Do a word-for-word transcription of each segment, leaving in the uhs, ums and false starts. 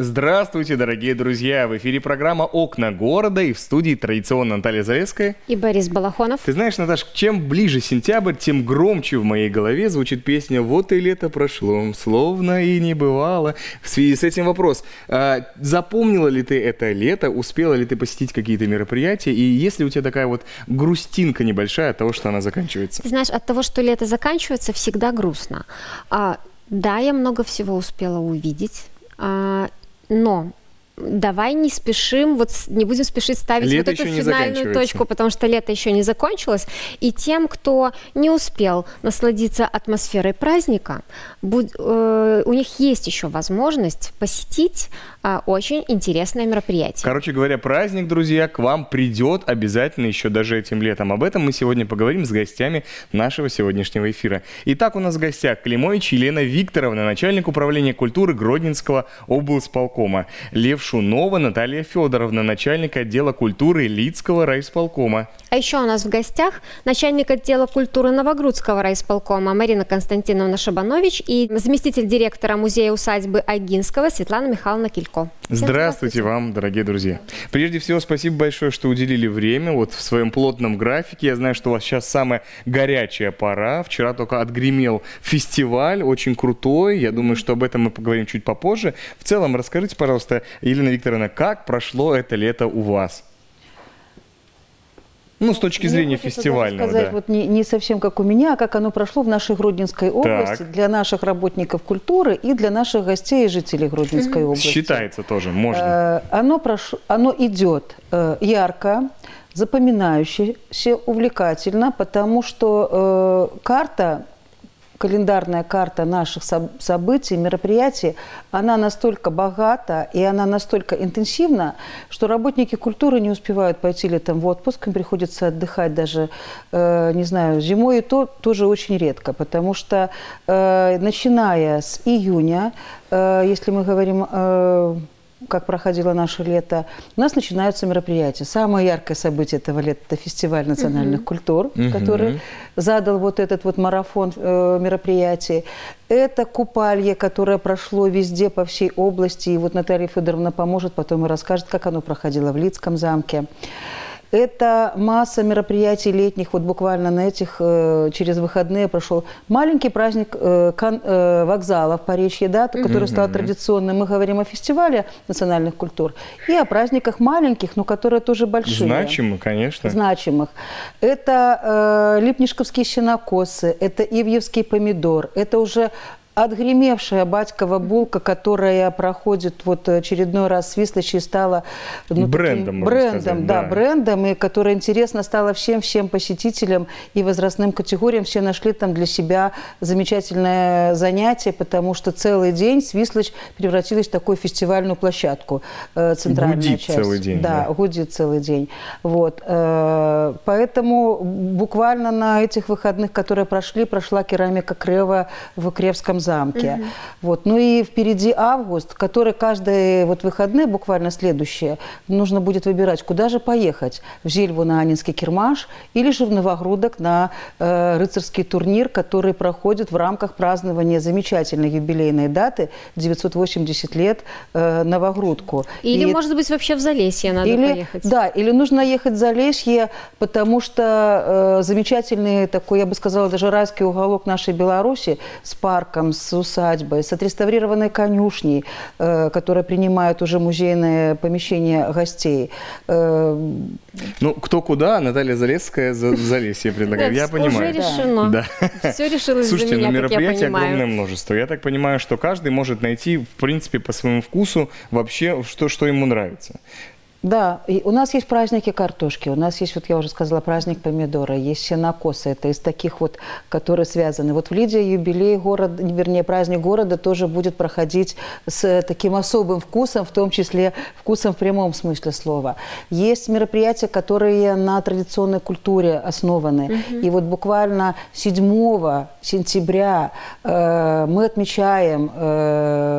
Здравствуйте, дорогие друзья! В эфире программа «Окна города» и в студии традиционно Наталья Залесская и Борис Балахонов. Ты знаешь, Наташ, чем ближе сентябрь, тем громче в моей голове звучит песня «Вот и лето прошло, словно и не бывало». В связи с этим вопрос. А, запомнила ли ты это лето? Успела ли ты посетить какие-то мероприятия? И есть ли у тебя такая вот грустинка небольшая от того, что она заканчивается? Ты знаешь, от того, что лето заканчивается, всегда грустно. А, да, я много всего успела увидеть. А, Но давай не спешим, вот не будем спешить ставить лето вот эту еще финальную точку, потому что лето еще не закончилось. И тем, кто не успел насладиться атмосферой праздника, будь, э, у них есть еще возможность посетить э, очень интересное мероприятие. Короче говоря, праздник, друзья, к вам придет обязательно еще даже этим летом. Об этом мы сегодня поговорим с гостями нашего сегодняшнего эфира. Итак, у нас в гостях Климович Елена Викторовна, начальник управления культуры Гродненского облсполкома, Лев Шунова Наталья Федоровна, начальник отдела культуры Лидского райисполкома. А еще у нас в гостях начальник отдела культуры Новогрудского райисполкома Марина Константиновна Шабанович и заместитель директора музея-усадьбы Агинского Светлана Михайловна Килько. Здравствуйте, здравствуйте вам, дорогие друзья. Прежде всего, спасибо большое, что уделили время вот в своем плотном графике. Я знаю, что у вас сейчас самая горячая пора. Вчера только отгремел фестиваль, очень крутой. Я думаю, что об этом мы поговорим чуть попозже. В целом, расскажите, пожалуйста, Елена Викторовна, как прошло это лето у вас? Ну, с точки зрения Мне фестивального, сказать, да. Вот не, не совсем как у меня, а как оно прошло в нашей Гродненской области, Так. для наших работников культуры и для наших гостей и жителей Гродненской области. Считается тоже, можно. Э, оно, прошло, оно идет э, ярко, запоминающееся, увлекательно, потому что э, карта, календарная карта наших событий, мероприятий, она настолько богата и она настолько интенсивна, что работники культуры не успевают пойти летом в отпуск, им приходится отдыхать даже, э, не знаю, зимой, и то тоже очень редко, потому что э, начиная с июня, э, если мы говорим... Э, как проходило наше лето, у нас начинаются мероприятия. Самое яркое событие этого лета – это фестиваль национальных uh-huh. культур, uh-huh. который задал вот этот вот марафон э, мероприятий. Это купалье, которое прошло везде, по всей области. И вот Наталья Федоровна поможет, потом и расскажет, как оно проходило в Лидском замке. Это масса мероприятий летних, вот буквально на этих, э, через выходные прошел маленький праздник э, кон, э, вокзала в Поречье, да, который стал традиционным. Мы говорим о фестивале национальных культур и о праздниках маленьких, но которые тоже большие. Значимых, конечно. Значимых. Это э, липнишковские сенокосы, это ивьевский помидор, это уже... отгремевшая батькова булка, которая проходит вот очередной раз в Свислочи и стала ну, брендом, брендом, сказать, да, да. брендом, и которая интересно стала всем-всем посетителям и возрастным категориям. Все нашли там для себя замечательное занятие, потому что целый день Свислочь превратилась в такую фестивальную площадку. Центральная гудит часть. целый день. Да, да, гудит целый день. Вот. Поэтому буквально на этих выходных, которые прошли, прошла керамика Крева в Кревском замке. Uh-huh. Вот. Ну и впереди август, который каждые вот выходные, буквально следующие, нужно будет выбирать, куда же поехать. В Жильву на Анинский Кирмаш или же в Новогрудок на э, рыцарский турнир, который проходит в рамках празднования замечательной юбилейной даты девятьсот восемьдесят лет э, Новогрудку. Или, и, может быть, вообще в Залесье надо или, поехать. Да, или нужно ехать в Залесье, потому что э, замечательный такой, я бы сказала, даже райский уголок нашей Беларуси с парком, с усадьбой, с отреставрированной конюшней, э, которая принимает уже музейное помещение гостей. Э, ну, кто куда, Наталья Залесская за Залесье предлагает. Я понимаю. Уже решено. Да. Все решилось за меня, Слушайте, ну мероприятий огромное понимаю. множество. Я так понимаю, что каждый может найти, в принципе, по своему вкусу вообще, что, что ему нравится. Да, и у нас есть праздники картошки, у нас есть, вот я уже сказала, праздник помидора, есть сенокосы, это из таких вот, которые связаны. Вот в Лиде юбилей города, вернее, праздник города тоже будет проходить с таким особым вкусом, в том числе вкусом в прямом смысле слова. Есть мероприятия, которые на традиционной культуре основаны. Mm-hmm. И вот буквально седьмого сентября э, мы отмечаем... Э,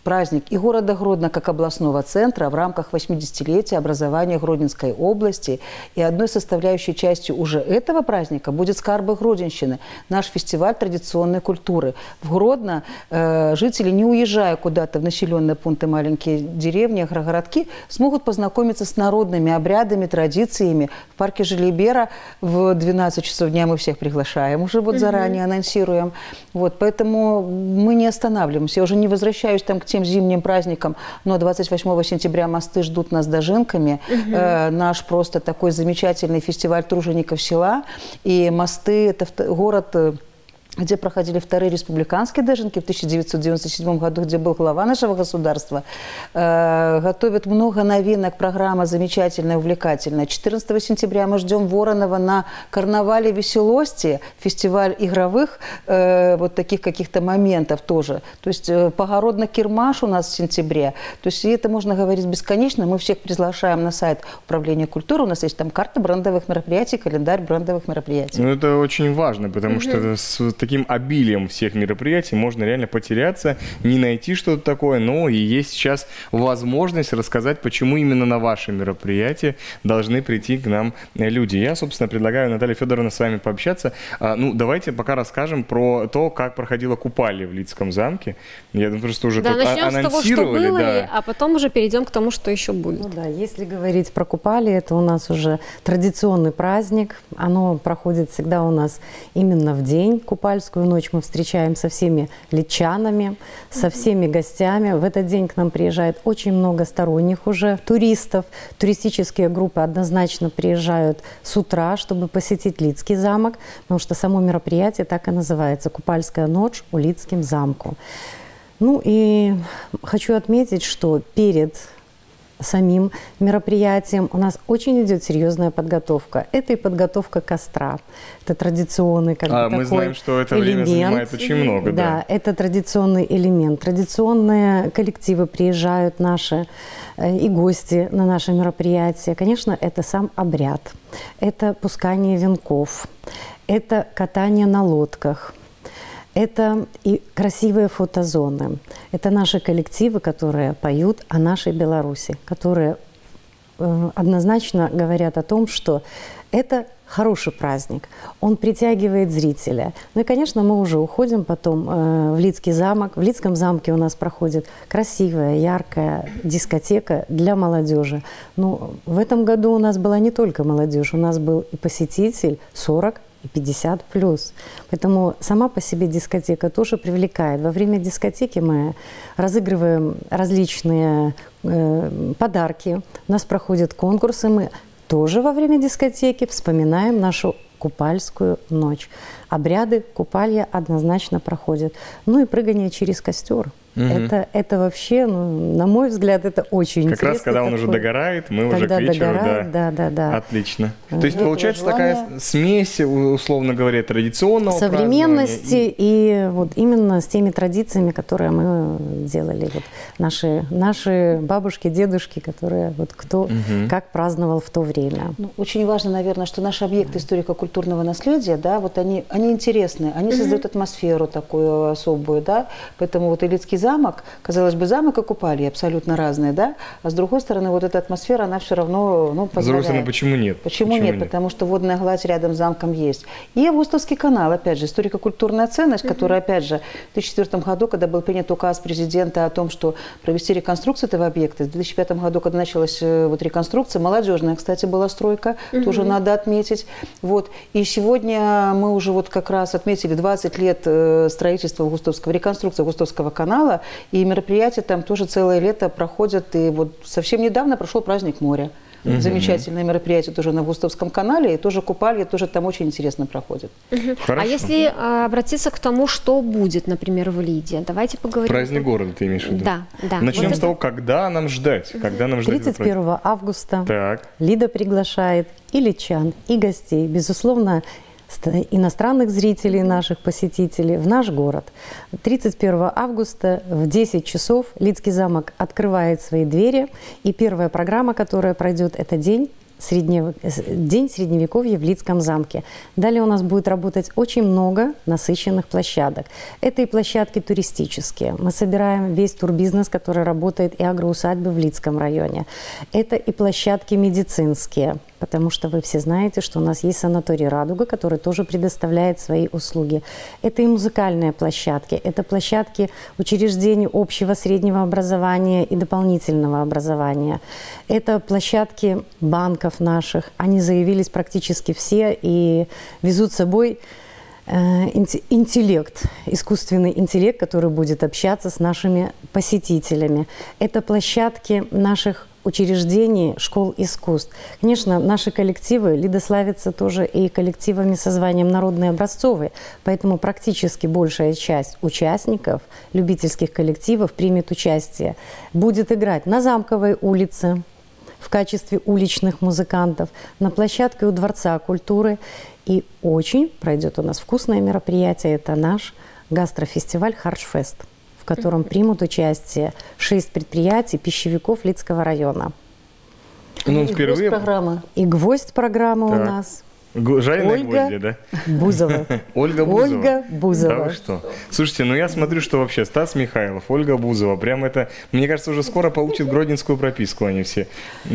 праздник и города Гродно как областного центра в рамках восьмидесятилетия образования Гродненской области. И одной составляющей частью уже этого праздника будет «Скарбы Гродненщины», наш фестиваль традиционной культуры. В Гродно э, жители, не уезжая куда-то в населенные пункты, маленькие деревни, агрогородки, смогут познакомиться с народными обрядами, традициями. В парке Желибера в двенадцать часов дня мы всех приглашаем, уже вот заранее mm-hmm. анонсируем. Вот, поэтому мы не останавливаемся. Я уже не возвращаюсь там к тем зимним праздникам, но двадцать восьмого сентября мосты ждут нас дожинками. Угу. Э, наш просто такой замечательный фестиваль тружеников села. И мосты – это город, где проходили вторые республиканские дожинки в тысяча девятьсот девяносто седьмом году, где был глава нашего государства. Э, готовят много новинок, программа замечательная, увлекательная. четырнадцатого сентября мы ждем Воронова на карнавале веселости, фестиваль игровых э, вот таких каких-то моментов тоже. То есть э, Погородно-Кирмаш у нас в сентябре. То есть и это можно говорить бесконечно. Мы всех приглашаем на сайт Управления культуры. У нас есть там карта брендовых мероприятий, календарь брендовых мероприятий. Ну, это очень важно, потому mm-hmm. что с таким обилием всех мероприятий можно реально потеряться, не найти что-то такое, но и есть сейчас возможность рассказать, почему именно на ваши мероприятия должны прийти к нам люди. Я, собственно, предлагаю, Наталья Федоровна, с вами пообщаться. А, ну, давайте пока расскажем про то, как проходила купальня в Лидском замке. Я просто уже да, тут начнем анонсировали. с того, что было, да. а потом уже перейдем к тому, что еще будет. Ну да, если говорить про купали, это у нас уже традиционный праздник. Оно проходит всегда у нас именно в день. Купальскую ночь мы встречаем со всеми лидчанами, со всеми гостями. В этот день к нам приезжает очень много сторонних уже туристов. Туристические группы однозначно приезжают с утра, чтобы посетить Лидский замок, потому что само мероприятие так и называется «Купальская ночь у Лидским замку». Ну и хочу отметить, что перед самим мероприятием у нас очень идет серьезная подготовка. Это и подготовка костра. Это традиционный как а, бы, мы такой знаем, что это элемент. время занимает очень много. Да, да, это традиционный элемент. Традиционные коллективы приезжают наши э, и гости на наше мероприятие. Конечно, это сам обряд. Это пускание венков. Это катание на лодках. Это и красивые фотозоны. Это наши коллективы, которые поют о нашей Беларуси, которые э, однозначно говорят о том, что это хороший праздник, он притягивает зрителя. Ну и, конечно, мы уже уходим потом э, в Лидский замок. В Лидском замке у нас проходит красивая, яркая дискотека для молодежи. Но в этом году у нас была не только молодежь, у нас был и посетитель сорок и пятьдесят плюс. Поэтому сама по себе дискотека тоже привлекает. Во время дискотеки мы разыгрываем различные э, подарки. У нас проходят конкурсы. Мы тоже во время дискотеки вспоминаем нашу Купальскую ночь. Обряды купалья однозначно проходят. Ну и прыгание через костер. Угу. Это, это вообще, ну, на мой взгляд, это очень как интересно. Как раз, когда он такой, уже догорает, мы когда уже к вечеру, догорает, да. да, да, да. Отлично. Mm. То есть, получается желание... такая смесь, условно говоря, традиционного современности и... и вот именно с теми традициями, которые мы делали. Вот наши, наши бабушки, дедушки, которые вот кто угу. как праздновал в то время. Ну, очень важно, наверное, что наши объекты историко-культурного наследия, да, вот они, они интересны, они угу. создают атмосферу такую особую, да, поэтому вот и Лидский замок, казалось бы, замок и купальня абсолютно разные, да, а с другой стороны, вот эта атмосфера, она все равно, ну, позволяет. С другой стороны, почему нет? Почему, почему нет? нет? Потому что водная гладь рядом с замком есть. И Августовский канал, опять же, историко-культурная ценность, mm-hmm. которая, опять же, в две тысячи четвёртом году, когда был принят указ президента о том, что провести реконструкцию этого объекта, в две тысячи пятом году, когда началась вот реконструкция, молодежная, кстати, была стройка, mm-hmm. тоже надо отметить. Вот. И сегодня мы уже вот как раз отметили двадцать лет строительства Августовского, реконструкции Августовского канала, и мероприятия там тоже целое лето проходят. И вот совсем недавно прошел праздник моря. Угу. Замечательное мероприятие тоже на Августовском канале, и тоже купальня, тоже там очень интересно проходит. Угу. А если а, обратиться к тому, что будет, например, в Лиде, давайте поговорим. Праздник города ты имеешь в виду? Да, да. Начнем вот с это... того, когда нам ждать, угу. когда нам ждать. тридцать первого августа так. Лида приглашает и лидчан, и гостей, безусловно, иностранных зрителей, наших посетителей в наш город. тридцать первого августа в десять часов Лидский замок открывает свои двери, и первая программа, которая пройдет, это день среднев... День Средневековья в Лидском замке. Далее у нас будет работать очень много насыщенных площадок. Это и площадки туристические. Мы собираем весь турбизнес, который работает, и агроусадьбы в Лидском районе. Это и площадки медицинские, потому что вы все знаете, что у нас есть санаторий «Радуга», который тоже предоставляет свои услуги. Это и музыкальные площадки, это площадки учреждений общего среднего образования и дополнительного образования. Это площадки банков наших. Они заявились практически все и везут с собой интеллект, искусственный интеллект, который будет общаться с нашими посетителями. Это площадки наших учреждений, школ искусств. Конечно, наши коллективы, Лида славится тоже и коллективами со званием народные образцовые, поэтому практически большая часть участников любительских коллективов примет участие. Будет играть на Замковой улице в качестве уличных музыкантов, на площадке у Дворца культуры. И очень пройдет у нас вкусное мероприятие, это наш гастрофестиваль «Харчфест», в котором примут участие шесть предприятий пищевиков Лидского района. Ну, И впервые... программа. И гвоздь программы Так. у нас. Жареные Ольга гвозди, да? Бузова. Ольга Бузова. Ольга Бузова. Да вы что? Слушайте, ну я смотрю, что вообще Стас Михайлов, Ольга Бузова, прям это, мне кажется, уже скоро получат гродненскую прописку они все,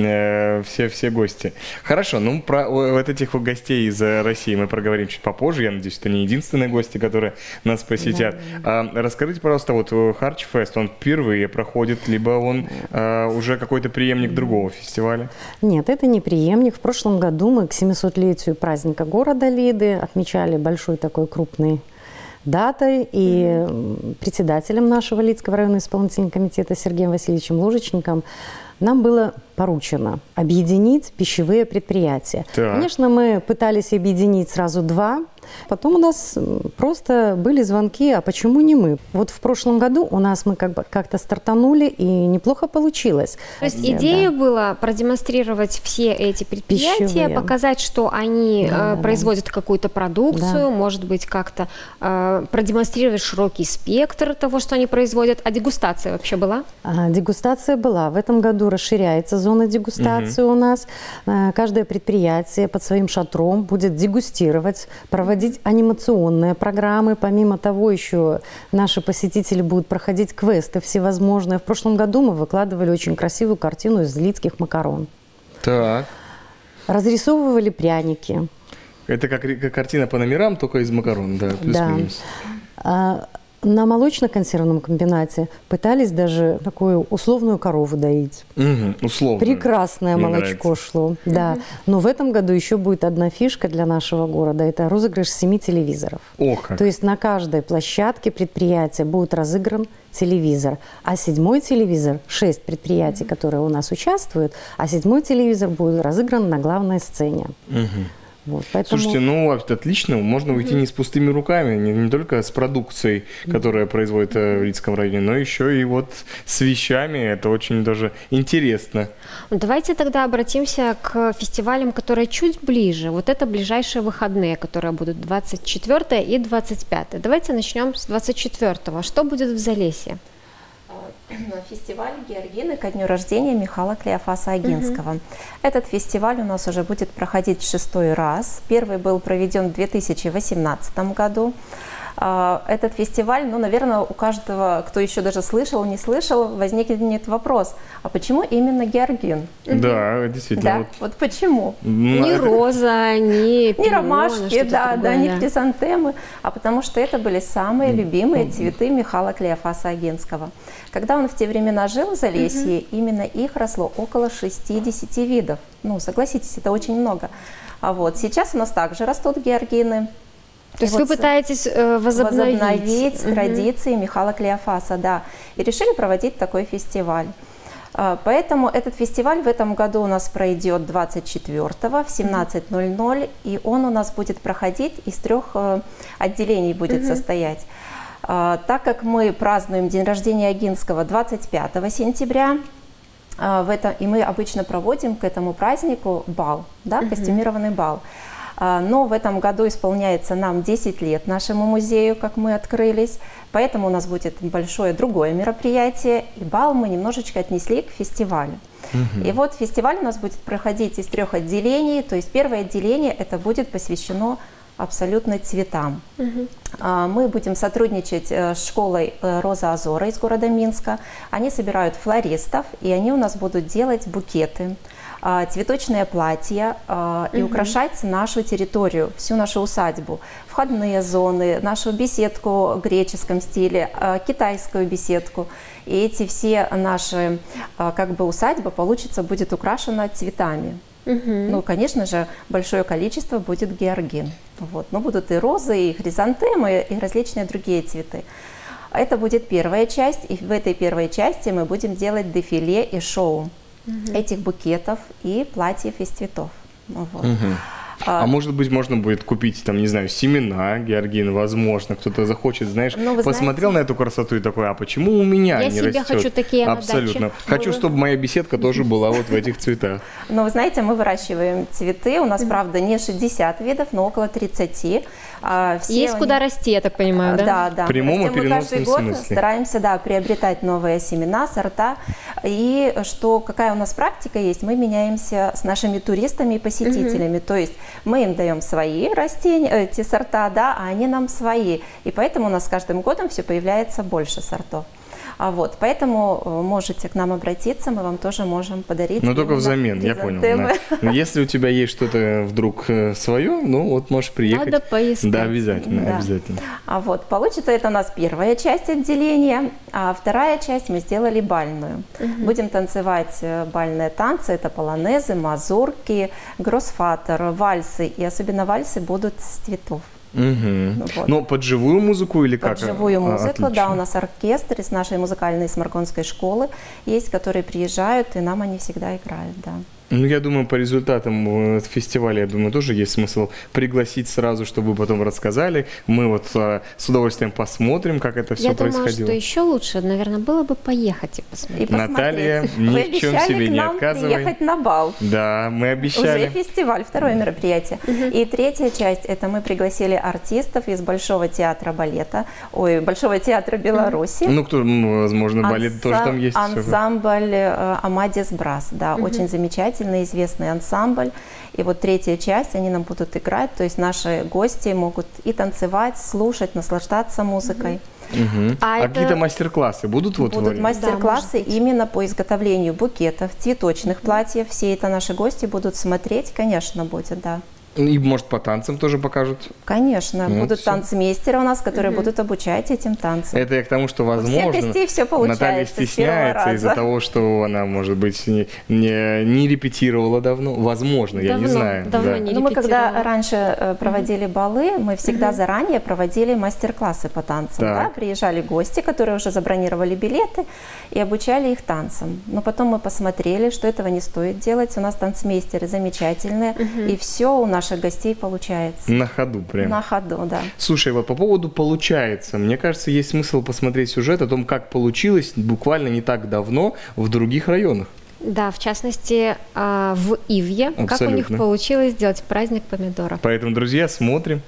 э, все, все гости. Хорошо, ну про вот этих вот гостей из России мы проговорим чуть попозже, я надеюсь, это не единственные гости, которые нас посетят. Да, да. А, расскажите, пожалуйста, вот Харчфест, он впервые проходит, либо он а, уже какой-то преемник другого фестиваля? Нет, это не преемник. В прошлом году мы к семисотлетию праздника города Лиды отмечали большой такой крупной датой, и председателем нашего Лидского районного исполнительного комитета Сергеем Васильевичем Ложечником нам было поручено объединить пищевые предприятия. Так. Конечно, мы пытались объединить сразу два, потом у нас просто были звонки, а почему не мы? Вот в прошлом году у нас мы как бы как-то стартанули, и неплохо получилось. То есть идея да. была продемонстрировать все эти предприятия, Пищевые. показать, что они Да, э, да, производят да. какую-то продукцию, Да. может быть, как-то э, продемонстрировать широкий спектр того, что они производят. А дегустация вообще была? А, Дегустация была. В этом году расширяется зона дегустации у нас. А, Каждое предприятие под своим шатром будет дегустировать, проводить анимационные программы. Помимо того, еще наши посетители будут проходить квесты всевозможные. В прошлом году мы выкладывали очень красивую картину из лидских макарон. Так. Разрисовывали пряники. Это как, как картина по номерам, только из макарон, да, плюс-минус. А, На молочно-консервном комбинате пытались даже такую условную корову доить. Угу, условно. Прекрасное Мне молочко нравится. шло. Да. Но в этом году еще будет одна фишка для нашего города. Это розыгрыш семи телевизоров. О, как. То есть на каждой площадке предприятия будет разыгран телевизор. А седьмой телевизор, шесть предприятий, которые у нас участвуют, а седьмой телевизор будет разыгран на главной сцене. Угу. Вот, поэтому... Слушайте, ну отлично, можно уйти не с пустыми руками, не, не только с продукцией, которая производит в Лидском районе, но еще и вот с вещами. Это очень даже интересно. Давайте тогда обратимся к фестивалям, которые чуть ближе. Вот это ближайшие выходные, которые будут двадцать четвёртое и двадцать пятое. Давайте начнем с двадцать четвёртого. Что будет в Залесье? Фестиваль Георгины ко дню рождения Михаила Клеофаса Агинского. Угу. Этот фестиваль у нас уже будет проходить в шестой раз. Первый был проведен в две тысячи восемнадцатом году. Этот фестиваль, ну, наверное, у каждого, кто еще даже слышал, не слышал, возникнет вопрос, а почему именно Георгин? Да, действительно. Да, вот, вот почему? Не роза, не Не ромашки, да, да, не да. хризантемы, а потому что это были самые любимые цветы Михаила Клеофаса Агинского. Когда он в те времена жил в Залесье, именно их росло около шестидесяти видов. Ну, согласитесь, это очень много. А вот сейчас у нас также растут георгины. То есть вот вы пытаетесь э, возобновить, возобновить угу. традиции Михаила Клеофаса, да, и решили проводить такой фестиваль. Поэтому этот фестиваль в этом году у нас пройдет двадцать четвёртого в семнадцать ноль ноль, и он у нас будет проходить из трех отделений будет угу. состоять. Так как мы празднуем день рождения Агинского двадцать пятого сентября, в это, и мы обычно проводим к этому празднику бал, да, костюмированный бал. Но в этом году исполняется нам десять лет нашему музею, как мы открылись, поэтому у нас будет большое другое мероприятие, и бал мы немножечко отнесли к фестивалю. Угу. И вот фестиваль у нас будет проходить из трех отделений. То есть первое отделение это будет посвящено абсолютно цветам. Угу. Мы будем сотрудничать с школой Роза Азора из города Минска. Они собирают флористов, и они у нас будут делать букеты, цветочные платья и угу. украшать нашу территорию, всю нашу усадьбу, входные зоны, нашу беседку в греческом стиле, китайскую беседку. И эти все наши, как бы, усадьба получится, будет украшена цветами. Угу. Ну, конечно же, большое количество будет георгин. Вот. Но будут и розы, и хризантемы, и различные другие цветы. Это будет первая часть, и в этой первой части мы будем делать дефиле и шоу угу. этих букетов и платьев из цветов. Вот. Угу. А, а может быть, можно будет купить, там, не знаю, семена георгин, возможно, кто-то захочет, знаешь, ну, посмотрел знаете, на эту красоту и такой, а почему у меня я не себе растет? Хочу такие Абсолютно. На даче. Хочу, чтобы моя беседка тоже была вот в этих цветах. Ну, вы знаете, мы выращиваем цветы, у нас, правда, не шестьдесят видов, но около тридцати. Есть куда расти, я так понимаю, да? Да, да. В прямом и переносном смысле. Мы каждый год стараемся, да, приобретать новые семена, сорта. И что, какая у нас практика есть, мы меняемся с нашими туристами и посетителями. То есть мы им даем свои растения, эти сорта, да, а они нам свои. И поэтому у нас с каждым годом все появляется больше сортов. А вот, поэтому можете к нам обратиться, мы вам тоже можем подарить. Но только взамен, я понял. Да. Если у тебя есть что-то вдруг свое, ну вот можешь приехать. Надо поискать. Да, обязательно, да. обязательно. А вот, получится это у нас первая часть отделения, а вторая часть мы сделали бальную. Угу. Будем танцевать бальные танцы, это полонезы, мазурки, гроссфатер, вальсы, и особенно вальсы будут с цветов. Угу. Вот. Но под живую музыку или как? Под живую музыку, а, да, у нас оркестр из нашей музыкальной сморгонской школы есть, которые приезжают, и нам они всегда играют, да. Ну, я думаю, по результатам фестиваля, я думаю, тоже есть смысл пригласить сразу, чтобы вы потом рассказали. Мы вот а, с удовольствием посмотрим, как это все я происходило. Я думаю, что еще лучше, наверное, было бы поехать и посмотреть. И Наталья, ни в чем себе не отказывай. Приехать на бал. Да, мы обещали. Уже фестиваль, второе мероприятие. Uh-huh. И третья часть, это мы пригласили артистов из Большого театра балета, ой, Большого театра Беларуси. Ну, кто, возможно, балет Анса- тоже там есть. Ансамбль э, Амадис Брас, да, uh-huh. очень замечательный. Известный ансамбль. И вот третья часть, они нам будут играть, то есть наши гости могут и танцевать, слушать, наслаждаться музыкой. Угу. А, а это... какие-то мастер-классы будут? Вот будут мастер-классы да, именно по изготовлению букетов, цветочных платьев. Все это наши гости будут смотреть, конечно, будет, да. И, может, по танцам тоже покажут? Конечно. Вот будут все. Танцмейстеры у нас, которые угу. будут обучать этим танцам. Это я к тому, что, возможно, у всех гостей все получается Наталья стесняется из-за того, что она, может быть, не, не, не репетировала давно. Возможно, давно, я не знаю. Давно да. не ну, мы когда раньше проводили балы, мы всегда угу. заранее проводили мастер-классы по танцам. Да? Приезжали гости, которые уже забронировали билеты, и обучали их танцам. Но потом мы посмотрели, что этого не стоит делать. У нас танцмейстеры замечательные, угу. и все у нас наших гостей получается. На ходу прям. На ходу, да. Слушай, вот по поводу «получается», мне кажется, есть смысл посмотреть сюжет о том, как получилось буквально не так давно в других районах. Да, в частности, в Ивье. Абсолютно. Как у них получилось сделать праздник помидоров. Поэтому, друзья, смотрим.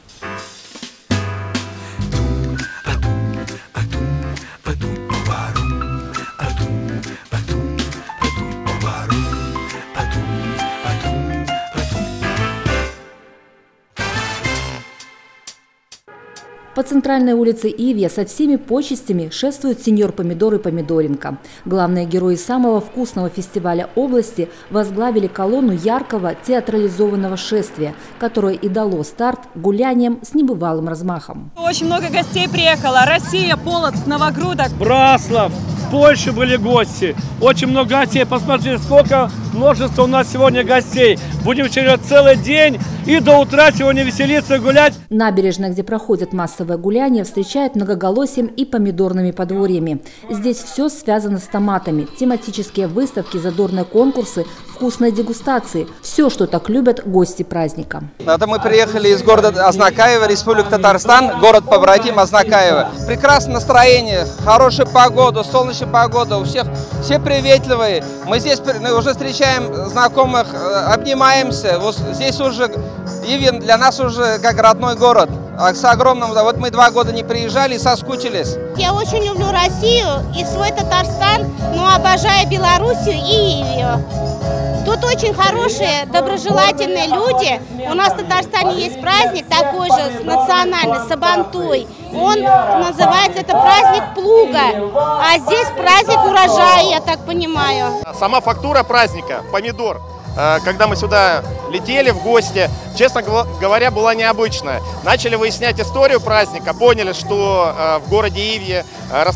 По центральной улице Ивья со всеми почестями шествует сеньор Помидор и Помидоренко. Главные герои самого вкусного фестиваля области возглавили колонну яркого театрализованного шествия, которое и дало старт гуляниям с небывалым размахом. Очень много гостей приехало. Россия, Полоцк, Новогрудок. Браслав, в Польше были гости. Очень много гостей. Посмотрите, сколько множество у нас сегодня гостей. Будем сегодня целый день и до утра сегодня веселиться, гулять. Набережная, где проходят массовые гуляния, встречает многоголосием и помидорными подворьями. Здесь все связано с томатами. Тематические выставки, задорные конкурсы, вкусные дегустации. Все, что так любят гости праздника. Это мы приехали из города Азнакаево, Республика Татарстан, город побратим Азнакаево. Прекрасное настроение, хорошая погода, солнечная погода, у всех все приветливые. Мы здесь уже встречаем знакомых, обнимаемся. Вот здесь уже Ивья для нас уже как родной город. С огромным, вот мы два года не приезжали и соскучились. Я очень люблю Россию и свой Татарстан, ну а обожаю Белоруссию и Ивию. Тут очень хорошие, доброжелательные люди. У нас в Татарстане есть праздник такой же, национальный, Сабантуй. Он называется, это праздник плуга. А здесь праздник урожая, я так понимаю. Сама фактура праздника, помидор, когда мы сюда летели в гости, честно говоря, была необычная. Начали выяснять историю праздника, поняли, что в городе Ивье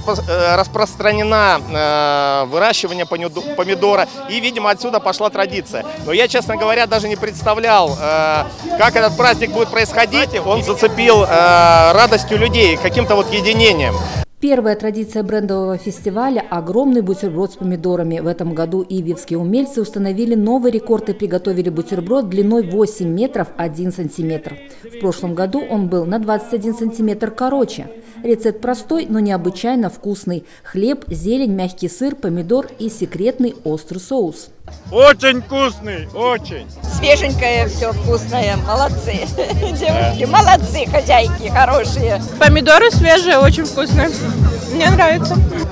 распространено выращивание помидора, и, видимо, отсюда пошла традиция. Но я, честно говоря, даже не представлял, как этот праздник будет происходить. Он зацепил радостью людей, каким-то вот единением. Первая традиция брендового фестиваля – огромный бутерброд с помидорами. В этом году ивьевские умельцы установили новый рекорд и приготовили бутерброд длиной восемь метров один сантиметр. В прошлом году он был на двадцать один сантиметр короче. Рецепт простой, но необычайно вкусный. Хлеб, зелень, мягкий сыр, помидор и секретный острый соус. Очень вкусный, очень. Свеженькое все, вкусное, молодцы. Девушки, молодцы, хозяйки, хорошие. Помидоры свежие, очень вкусные. Мне нравится.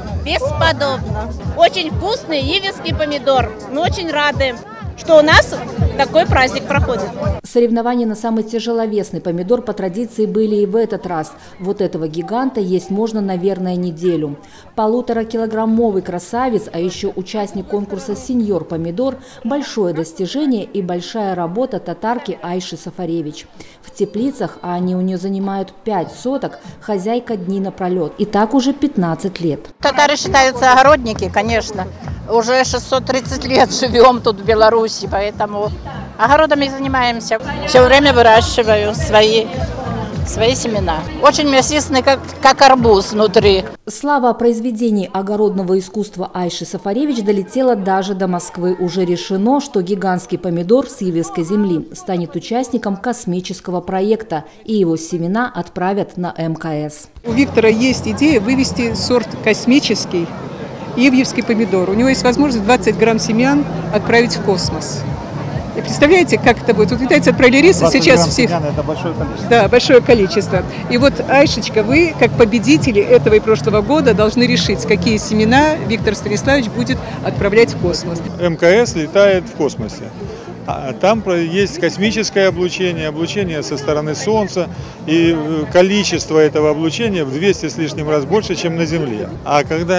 Бесподобно. Очень вкусный ивьевский помидор. Мы очень рады, что у нас такой праздник проходит. Соревнования на самый тяжеловесный помидор по традиции были и в этот раз. Вот этого гиганта есть можно, наверное, неделю. Полуторакилограммовый красавец, а еще участник конкурса «Сеньор помидор» – большое достижение и большая работа татарки Айши Сафаревич. В теплицах, а они у нее занимают пять соток, хозяйка дни напролет. И так уже пятнадцать лет. Татары считаются огородники, конечно. Уже шестьсот тридцать лет живем тут в Беларуси, поэтому огородами занимаемся. Все время выращиваю свои, свои семена. Очень мясистый, как, как арбуз внутри. Слава о произведении огородного искусства Айши Сафаревич долетела даже до Москвы. Уже решено, что гигантский помидор с ивьевской земли станет участником космического проекта, и его семена отправят на эм ка эс. У Виктора есть идея вывести сорт космический ивьевский помидор. У него есть возможность двадцать грамм семян отправить в космос. И представляете, как это будет? Вот китайцы отправили рис, сейчас всех... Это большое количество. Да, большое количество. И вот, Айшечка, вы, как победители этого и прошлого года, должны решить, какие семена Виктор Станиславович будет отправлять в космос. эм ка эс летает в космосе. Там есть космическое облучение, облучение со стороны Солнца, и количество этого облучения в двести с лишним раз больше, чем на Земле. А когда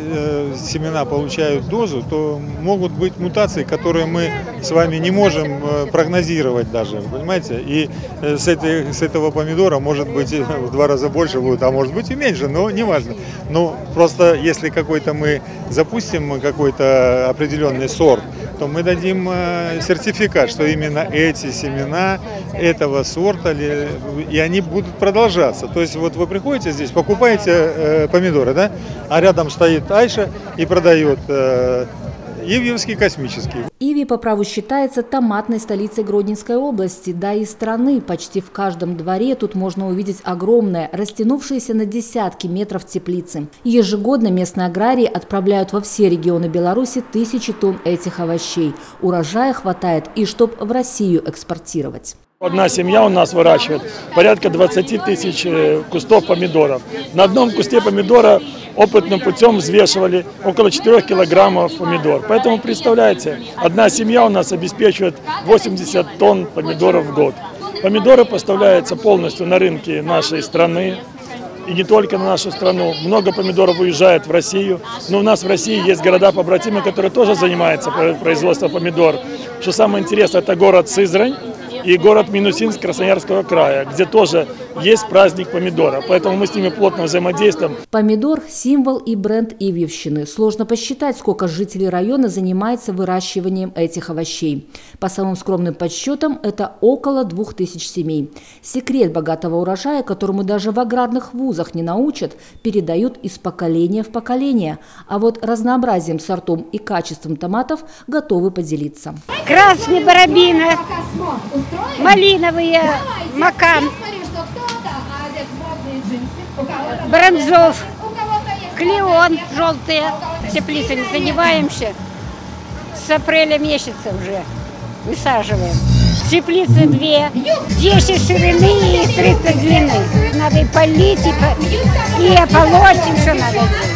э, семена получают дозу, то могут быть мутации, которые мы с вами не можем э, прогнозировать даже, понимаете? И э, с, этой, с этого помидора может быть в два раза больше будет, а может быть и меньше, но неважно. Но просто если какой-то мы запустим какой-то определенный сорт, то мы дадим э, сертификат, что именно эти семена этого сорта, и они будут продолжаться. То есть вот вы приходите здесь, покупаете э, помидоры, да, а рядом стоит Айша и продает э, ивьевский космический. Ивье по праву считается томатной столицей Гродненской области, да и страны. Почти в каждом дворе тут можно увидеть огромное, растянувшееся на десятки метров теплицы. Ежегодно местные аграрии отправляют во все регионы Беларуси тысячи тонн этих овощей. Урожая хватает и чтоб в Россию экспортировать. Одна семья у нас выращивает порядка двадцати тысяч кустов помидоров. На одном кусте помидора опытным путем взвешивали около четырёх килограммов помидор. Поэтому, представляете, одна семья у нас обеспечивает восемьдесят тонн помидоров в год. Помидоры поставляются полностью на рынки нашей страны. И не только на нашу страну. Много помидоров уезжает в Россию. Но у нас в России есть города-побратимы, которые тоже занимаются производством помидор. Что самое интересное, это город Сызрань и город Минусинск Красноярского края, где тоже есть праздник помидора. Поэтому мы с ними плотно взаимодействуем. Помидор – символ и бренд ивьевщины. Сложно посчитать, сколько жителей района занимается выращиванием этих овощей. По самым скромным подсчетам, это около двух тысяч семей. Секрет богатого урожая, которому даже в аграрных вузах не научат, передают из поколения в поколение. А вот разнообразием сортом и качеством томатов готовы поделиться. Красный барабина, малиновые, макан, бронзов, клеон желтые. Теплицами занимаемся с апреля месяца уже. Высаживаем. Теплицы две, десять ширины и тридцать длины. Надо и полить, и, по... и ополоть, и все надо делать.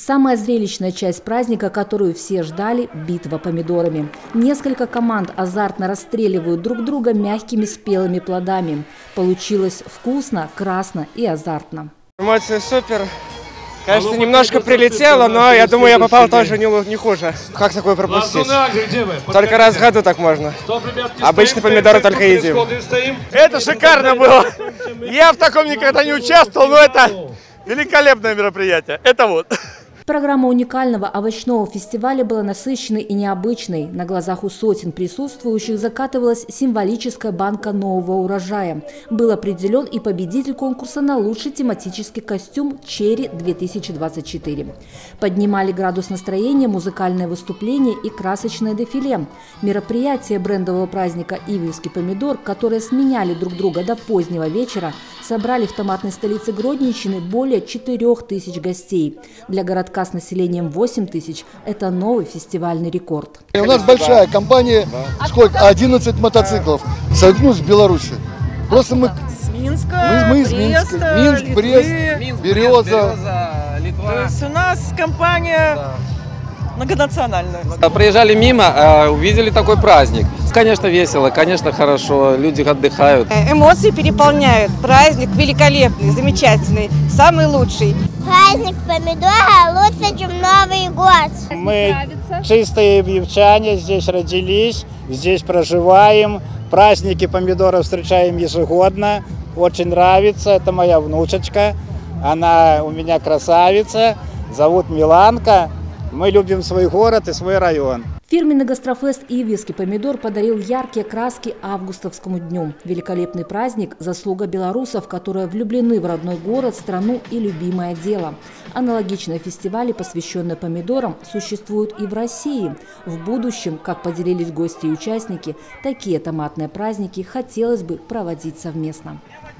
Самая зрелищная часть праздника, которую все ждали – битва помидорами. Несколько команд азартно расстреливают друг друга мягкими спелыми плодами. Получилось вкусно, красно и азартно. Эмоции супер. Кажется, немножко прилетело, но я думаю, я попал тоже не, не хуже. Как такое пропустить? Только раз в году так можно. Обычно помидоры только едим. Это шикарно было. Я в таком никогда не участвовал, но это великолепное мероприятие. Это вот. Программа уникального овощного фестиваля была насыщенной и необычной. На глазах у сотен присутствующих закатывалась символическая банка нового урожая. Был определен и победитель конкурса на лучший тематический костюм «Черри две тысячи двадцать четыре». Поднимали градус настроения музыкальное выступление и красочное дефиле. Мероприятие брендового праздника «Ивлевский помидор», которые сменяли друг друга до позднего вечера, собрали в томатной столице Гродненщины более четырёх тысяч гостей. Для городка с населением восемь тысяч – это новый фестивальный рекорд. У нас большая компания, сколько? одиннадцать мотоциклов, ну, с Беларуси. Просто мы, с Минска, мы, мы из Минска, Бреста, Минск, Литвы, Брест, Минск, Береза. Береза, Литва. То есть у нас компания многонациональная. Проезжали мимо, увидели такой праздник. Конечно, весело, конечно, хорошо, люди отдыхают. Эмоции переполняют. Праздник великолепный, замечательный, самый лучший. Праздник помидора лучше, чем Новый год. Мы чистые ивлевчане, здесь родились, здесь проживаем. Праздники помидоров встречаем ежегодно. Очень нравится. Это моя внучечка. Она у меня красавица. Зовут Миланка. Мы любим свой город и свой район. Фирменный гастрофест «Ивлевский помидор» подарил яркие краски августовскому дню. Великолепный праздник – заслуга белорусов, которые влюблены в родной город, страну и любимое дело. Аналогичные фестивали, посвященные помидорам, существуют и в России. В будущем, как поделились гости и участники, такие томатные праздники хотелось бы проводить совместно.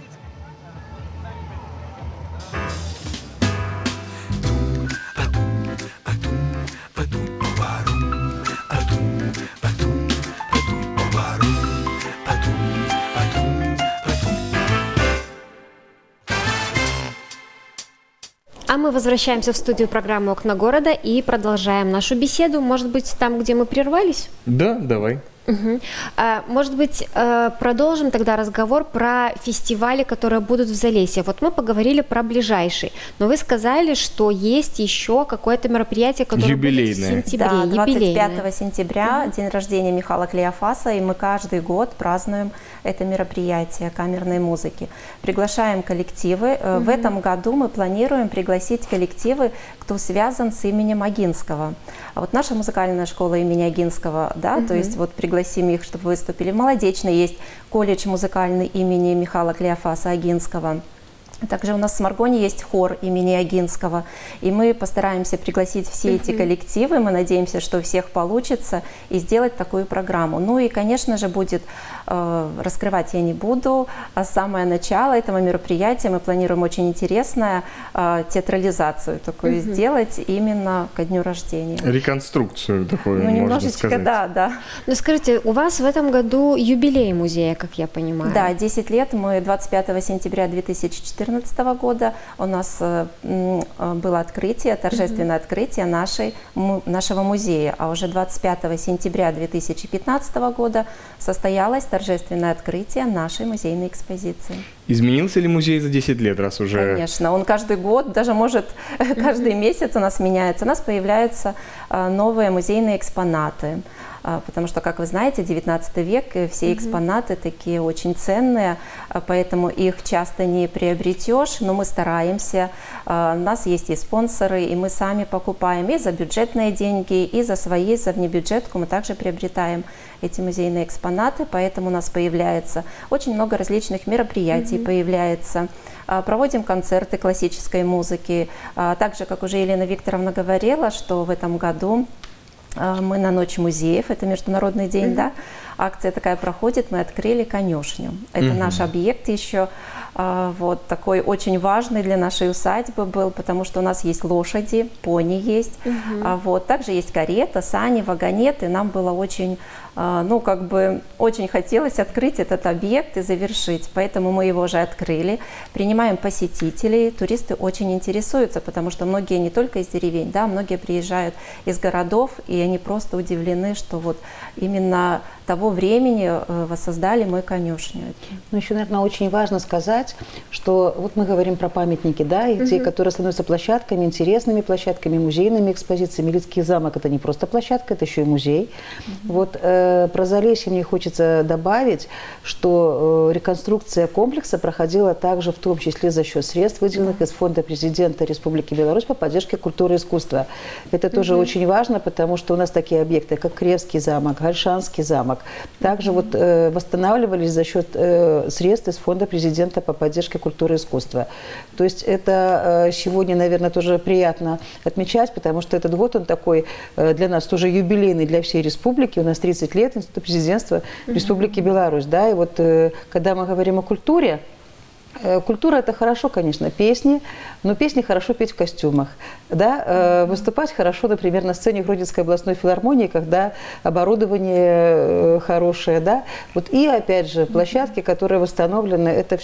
А мы возвращаемся в студию программы «Окна города» и продолжаем нашу беседу. Может быть, там, где мы прервались? Да, давай. Угу. Может быть, продолжим тогда разговор про фестивали, которые будут в Залесье. Вот мы поговорили про ближайший, но вы сказали, что есть еще какое-то мероприятие, которое юбилейное. будет в сентябре. Да, двадцать пятого юбилейное. сентября, угу. день рождения Михаила Клеофаса, и мы каждый год празднуем это мероприятие камерной музыки. Приглашаем коллективы. Угу. В этом году мы планируем пригласить коллективы, кто связан с именем Огинского. А вот наша музыкальная школа имени Огинского, да, угу. то есть вот пригласим их, чтобы выступили. Молодечный есть колледж музыкальный имени Михаила Клеофаса Огинского. Также у нас в Сморгоне есть хор имени Огинского, и мы постараемся пригласить все mm-hmm. эти коллективы, мы надеемся, что у всех получится, и сделать такую программу. Ну и, конечно же, будет, э, раскрывать я не буду, а самое начало этого мероприятия мы планируем очень интересное, э, театрализацию такую mm-hmm. сделать именно ко дню рождения. Реконструкцию такую, ну, можно немножечко, сказать. да, да. Ну скажите, у вас в этом году юбилей музея, как я понимаю. Да, десять лет, мы двадцать пятого сентября две тысячи четырнадцатого года у нас э, было открытие, торжественное mm-hmm. открытие нашей, му, нашего музея, а уже двадцать пятого сентября две тысячи пятнадцатого года состоялось торжественное открытие нашей музейной экспозиции. Изменился ли музей за десять лет, раз уже... Конечно, он каждый год, даже может каждый месяц у нас меняется, у нас появляются э, новые музейные экспонаты. Потому что, как вы знаете, девятнадцатый век, все экспонаты такие очень ценные, поэтому их часто не приобретешь, но мы стараемся. У нас есть и спонсоры, и мы сами покупаем и за бюджетные деньги, и за свои, за внебюджетку мы также приобретаем эти музейные экспонаты, поэтому у нас появляется очень много различных мероприятий, mm-hmm. появляется. Проводим концерты классической музыки. Также, как уже Елена Викторовна говорила, что в этом году мы на Ночь музеев, это Международный день, mm-hmm. акция такая проходит, мы открыли конюшню. Это угу. наш объект еще, вот такой очень важный для нашей усадьбы был, потому что у нас есть лошади, пони есть, угу. вот, также есть карета, сани, вагонет, и нам было очень, ну, как бы, очень хотелось открыть этот объект и завершить, поэтому мы его уже открыли, принимаем посетителей, туристы очень интересуются, потому что многие не только из деревень, да, многие приезжают из городов, и они просто удивлены, что вот именно того времени воссоздали мы конюшню. Ну, еще, наверное, очень важно сказать, что вот мы говорим про памятники, да, и угу. те, которые становятся площадками, интересными площадками, музейными экспозициями. Милицкий замок – это не просто площадка, это еще и музей. Угу. Вот э, про Залесье мне хочется добавить, что э, реконструкция комплекса проходила также в том числе за счет средств, выделенных да. из Фонда президента Республики Беларусь по поддержке культуры и искусства. Это угу. тоже очень важно, потому что у нас такие объекты, как Кревский замок, Гальшанский замок, также вот э, восстанавливались за счет э, средств из Фонда президента по поддержке культуры и искусства. То есть это э, сегодня, наверное, тоже приятно отмечать, потому что этот год, он такой э, для нас тоже юбилейный для всей республики. У нас тридцать лет Института президентства Республики Беларусь. Да? И вот э, когда мы говорим о культуре, культура – это хорошо, конечно, песни, но песни хорошо петь в костюмах. Да? Выступать хорошо, например, на сцене Гродненской областной филармонии, когда оборудование хорошее. Да? Вот и, опять же, площадки, которые восстановлены, это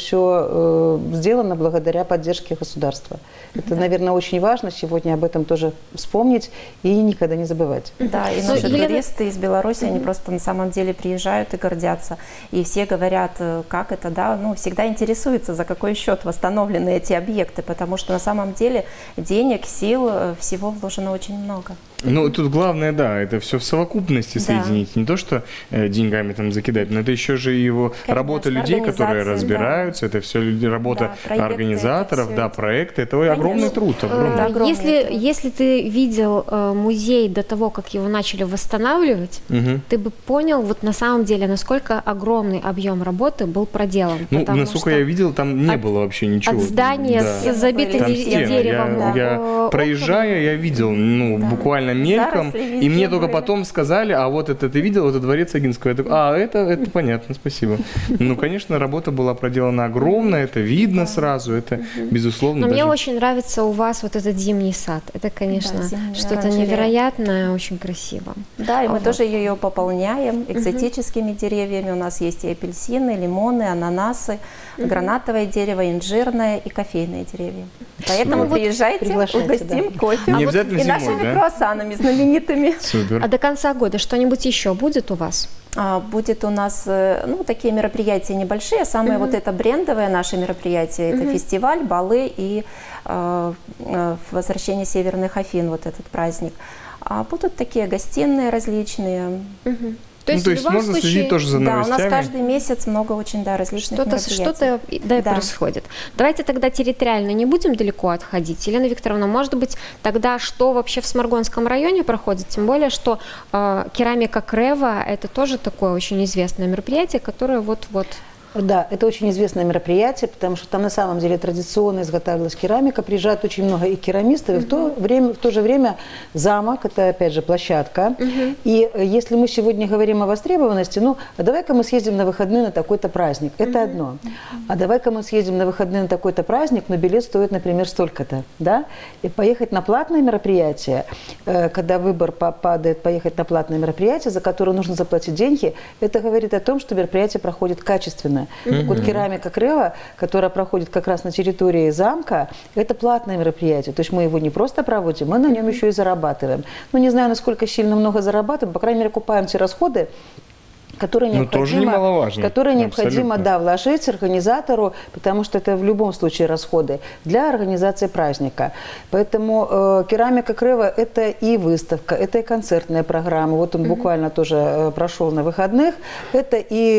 все сделано благодаря поддержке государства. Это, наверное, очень важно сегодня об этом тоже вспомнить и никогда не забывать. Да, и наши Елена... туристы из Беларуси, они просто на самом деле приезжают и гордятся. И все говорят, как это, да, ну, всегда интересуются, за какой счет восстановлены эти объекты, потому что на самом деле денег, сил, всего вложено очень много. Ну, тут главное, да, это все в совокупности да. соединить. Не то, что э, деньгами там закидать, но это еще же его Конечно, работа людей, которые разбираются, да. это все люди, работа да, проекты, организаторов, да, проекты. Это Конечно. огромный труд. Огромный. Огромный если, труд. если ты видел э, музей до того, как его начали восстанавливать, угу. ты бы понял, вот на самом деле, насколько огромный объем работы был проделан. Ну, насколько я видел, там не от, было вообще ничего. От здания да. с забитым деревом. Я, да. я, проезжая, я видел, ну, да. буквально мельком, и мне только были. потом сказали, а вот это ты видел, это дворец Огинского. Я такой, а, это, это понятно, спасибо. Ну, конечно, работа была проделана огромная, это видно сразу, это безусловно. Но даже... мне очень нравится у вас вот этот зимний сад. Это, конечно, да, что-то невероятное, очень красиво. Да, и мы вот. тоже ее пополняем экзотическими деревьями. У нас есть и апельсины, лимоны, ананасы, гранатовое дерево, инжирное и кофейные деревья. Поэтому ну, приезжайте, вот угостим да. кофе не а обязательно вот, и зимой, нашими да? круассанами знаменитыми. Супер. А до конца года что-нибудь еще будет у вас? А, будет у нас, ну, такие мероприятия небольшие. Самое uh-huh. вот это брендовое наше мероприятие, это uh-huh. фестиваль, балы и э, э, возвращение Северных Афин, вот этот праздник. А будут такие гостиные различные. Uh-huh. То есть, ну, то есть можно случае, следить тоже за новостями? Да, у нас каждый месяц много очень да, различных что-то, мероприятий. Что-то да, да. происходит. Давайте тогда территориально не будем далеко отходить. Елена Викторовна, может быть, тогда что вообще в Сморгонском районе проходит? Тем более, что э, керамика Крева – это тоже такое очень известное мероприятие, которое вот-вот… Да, это очень известное мероприятие, потому что там на самом деле традиционно изготавливалась керамика, приезжает очень много и керамистов, uh-huh. и в то, время, в то же время замок, это опять же площадка. Uh-huh. И если мы сегодня говорим о востребованности, ну, а давай-ка мы съездим на выходные на такой-то праздник, это uh-huh. одно. А давай-ка мы съездим на выходные на такой-то праздник, но билет стоит, например, столько-то, да? И поехать на платное мероприятие, когда выбор падает, поехать на платное мероприятие, за которое нужно заплатить деньги, это говорит о том, что мероприятие проходит качественно. Mm-hmm. Вот керамика Крева, которая проходит как раз на территории замка, это платное мероприятие. То есть мы его не просто проводим, мы на нем еще и зарабатываем. Ну, не знаю, насколько сильно много зарабатываем, по крайней мере, купаем те расходы, которые необходимо, которые необходимо да, вложить организатору, потому что это в любом случае расходы для организации праздника. Поэтому э, керамика Крева – это и выставка, это и концертная программа. Вот он mm-hmm. буквально тоже э, прошел на выходных. Это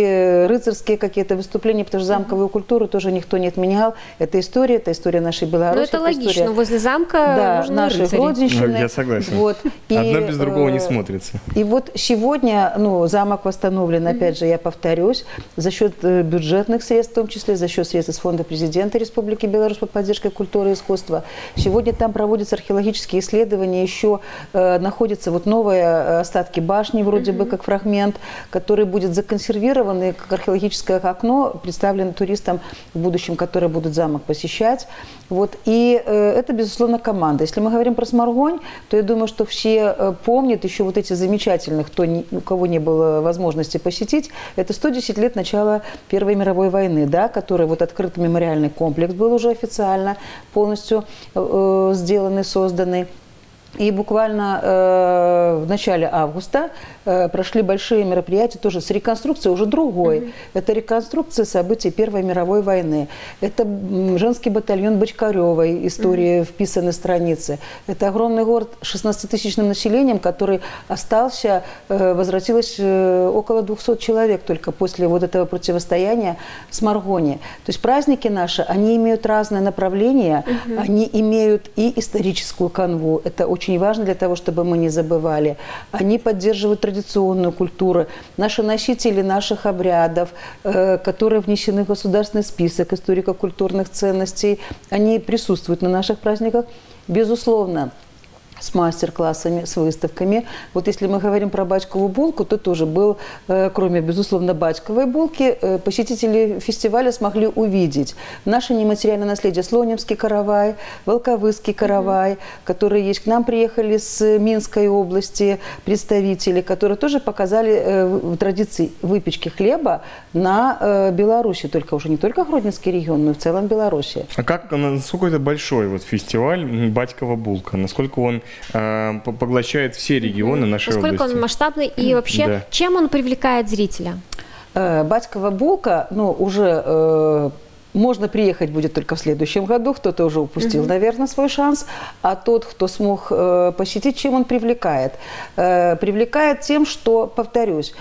и рыцарские какие-то выступления, потому что замковую mm-hmm. культуру тоже никто не отменял. Это история, это история нашей Беларуси. Ну, это, это логично, история, возле замка да, нужны нашей Гродненщины. Ну, я согласен. Вот. Одно и, без другого э, не смотрится. И вот сегодня ну, замок восстановлен установлен, опять же, я повторюсь, за счет бюджетных средств, в том числе за счет средств из Фонда президента Республики Беларусь по поддержке культуры и искусства. Сегодня там проводятся археологические исследования, еще э, находятся вот новые остатки башни, вроде mm-hmm. бы как фрагмент, который будет законсервирован и как археологическое окно представлен туристам в будущем, которые будут замок посещать. Вот. И э, это, безусловно, команда. Если мы говорим про Сморгонь, то я думаю, что все э, помнят еще вот эти замечательных, кто не, у кого не было возможности посетить, это сто десять лет начала Первой мировой войны, да, который вот открыт мемориальный комплекс был уже официально полностью э, сделанный, созданный. И буквально э, в начале августа э, прошли большие мероприятия тоже с реконструкцией уже другой. Mm-hmm. Это реконструкция событий Первой мировой войны. Это женский батальон Бочкаревой, истории mm-hmm. вписаны страницы. Это огромный город с шестнадцатитысячным населением, который остался, э, возвратилось э, около двухсот человек только после вот этого противостояния в Сморгоне. То есть праздники наши, они имеют разные направления, mm-hmm. они имеют и историческую канву, это очень Очень важно для того, чтобы мы не забывали. Они поддерживают традиционную культуру. Наши носители наших обрядов, э, которые внесены в государственный список историко-культурных ценностей, они присутствуют на наших праздниках, безусловно, с мастер-классами, с выставками. Вот если мы говорим про Батькову булку, то тоже был, э, кроме, безусловно, Батьковой булки, э, посетители фестиваля смогли увидеть наше нематериальное наследие. Слонимский каравай, Волковыский каравай, mm-hmm. которые есть. К нам приехали с Минской области представители, которые тоже показали э, традиции выпечки хлеба на э, Беларуси. Только уже не только Гродненский регион, но и в целом Беларуси. А как, насколько это большой вот фестиваль Батькова булка? Насколько он поглощает все регионы нашей Насколько области. Насколько он масштабный и вообще, да. чем он привлекает зрителя? Батькова булка, ну, уже э, можно приехать будет только в следующем году, кто-то уже упустил, mm-hmm. наверное, свой шанс, а тот, кто смог э, посетить, чем он привлекает? Э, привлекает тем, что, повторюсь,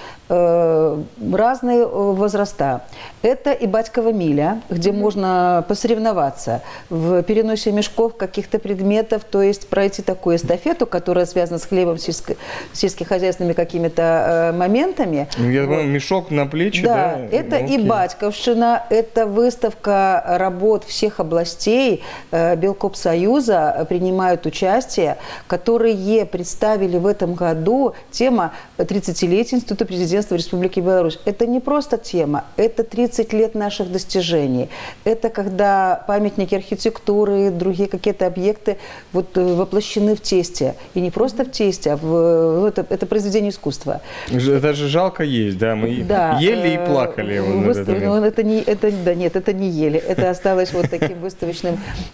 э, разные возраста. Это и Батькова миля, где mm-hmm. можно посоревноваться в переносе мешков каких-то предметов, то есть пройти такую эстафету, которая связана с хлебом, сельско- сельскохозяйственными какими-то э, моментами. Я думаю, мешок на плечи, да? Да, это ну, и Батьковщина, это выставка работ всех областей э, Белкопсоюза принимают участие, которые представили в этом году тема тридцатилетия Института президентства Республики Беларусь. Это не просто тема, это тридцать лет наших достижений. Это когда памятники архитектуры, другие какие-то объекты вот, воплощены в тесте. И не просто в тесте, а в, это, это произведение искусства. Это же жалко есть, да? Мы да, ели и плакали. Э, вот выстав... это, это не, это, да, нет, это не ели. Это осталось вот таким выставочным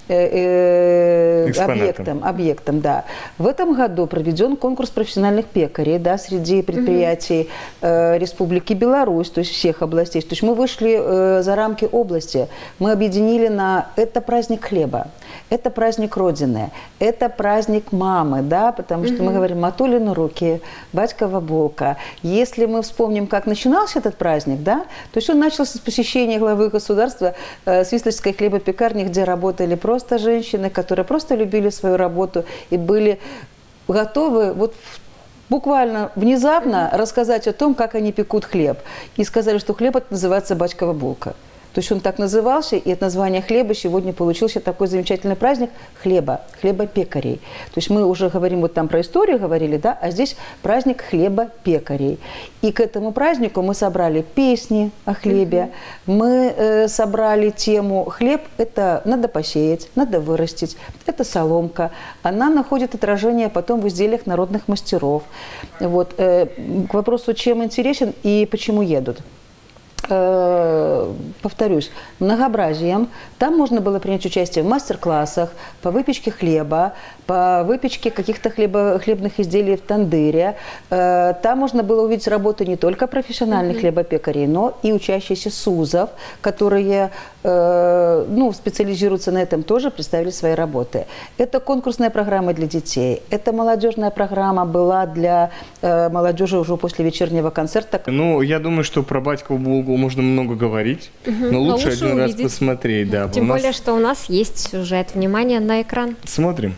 э, э, объектом, объектом, да. В этом году проведен конкурс профессиональных пекарей, да, среди предприятий э, Республики Беларусь, то есть всех областей. То есть мы вышли э, за рамки области, мы объединили на это праздник хлеба, это праздник Родины, это праздник мамы, да, потому что мы говорим Матулины руки, Батькова булка. Если мы вспомним, как начинался этот праздник, да, то есть он начался с посещения главы государства э, Свислочской хлебопекарни, где работали просто женщины, которые просто любили свою работу и были готовы вот буквально внезапно рассказать о том, как они пекут хлеб. И сказали, что хлеб это называется Батькова булка. То есть он так назывался, и от названия хлеба сегодня получился такой замечательный праздник хлеба, хлебопекарей. То есть мы уже говорим, вот там про историю говорили, да, а здесь праздник хлебопекарей. И к этому празднику мы собрали песни о хлебе, mm-hmm. мы э, собрали тему хлеб, это надо посеять, надо вырастить, это соломка. Она находит отражение потом в изделиях народных мастеров. Вот, э, к вопросу, чем интересен и почему едут. Повторюсь, многообразием. Там можно было принять участие в мастер-классах по выпечке хлеба, по выпечке каких-то хлеба, хлебных изделий в тандыре. Там можно было увидеть работу не только профессиональных mm-hmm. хлебопекарей, но и учащиеся СУЗов, которые ну, специализируются на этом, тоже представили свои работы. Это конкурсная программа для детей. Это молодежная программа была для молодежи уже после вечернего концерта. Ну, я думаю, что про Батькову булку можно много говорить, угу. но лучше, лучше один увидеть. раз посмотреть. Да. Тем более, нас... что у нас есть сюжет. Внимание на экран. Смотрим.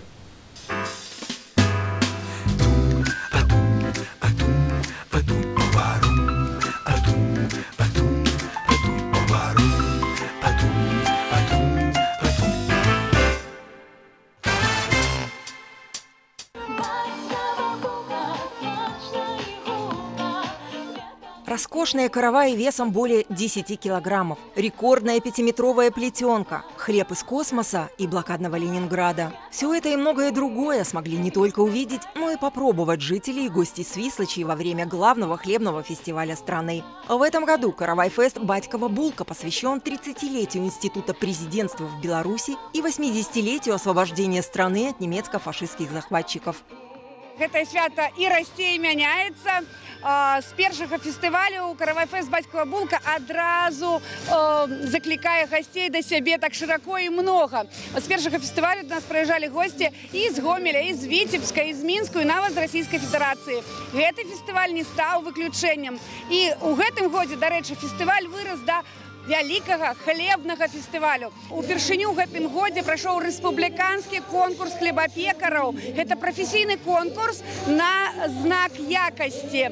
Роскошные караваи весом более десяти килограммов, рекордная пятиметровая плетенка, хлеб из космоса и блокадного Ленинграда. Все это и многое другое смогли не только увидеть, но и попробовать жители и гости Свислочи во время главного хлебного фестиваля страны. В этом году Каравай-фест «Батькова булка» посвящен тридцатилетию Института президентства в Беларуси и восьмидесятилетию освобождения страны от немецко-фашистских захватчиков. Гэта свято і расце і мяняецца. З першага фестывалю Каравай-фест «Батькова булка» адразу заклікае гасцей да сябе так широко і много. З першага фестывалю до нас прыязджалі госці і з Гомеля, і з Віцебска, і з Мінску, і нават з Расійскай Федэрацыі. Гэты фестываль не стаў выключэннем. І ў гэтым годзе, дарэчы, фестываль вырас да вялікага хлебнага фестывалю. Упершыню ў гэтым годзе прайшоў рэспубліканскі конкурс хлебапекараў. Гэта прафесійны конкурс на знак якасці.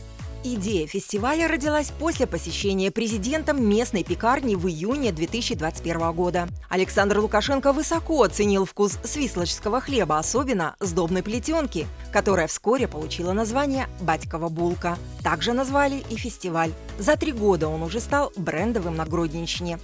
Идея фестиваля родилась после посещения президентом местной пекарни в июне две тысячи двадцать первого года. Александр Лукашенко высоко оценил вкус свислочского хлеба, особенно сдобной плетенки, которая вскоре получила название «Батькова булка». Также назвали и фестиваль. За три года он уже стал брендовым на Гродненщине.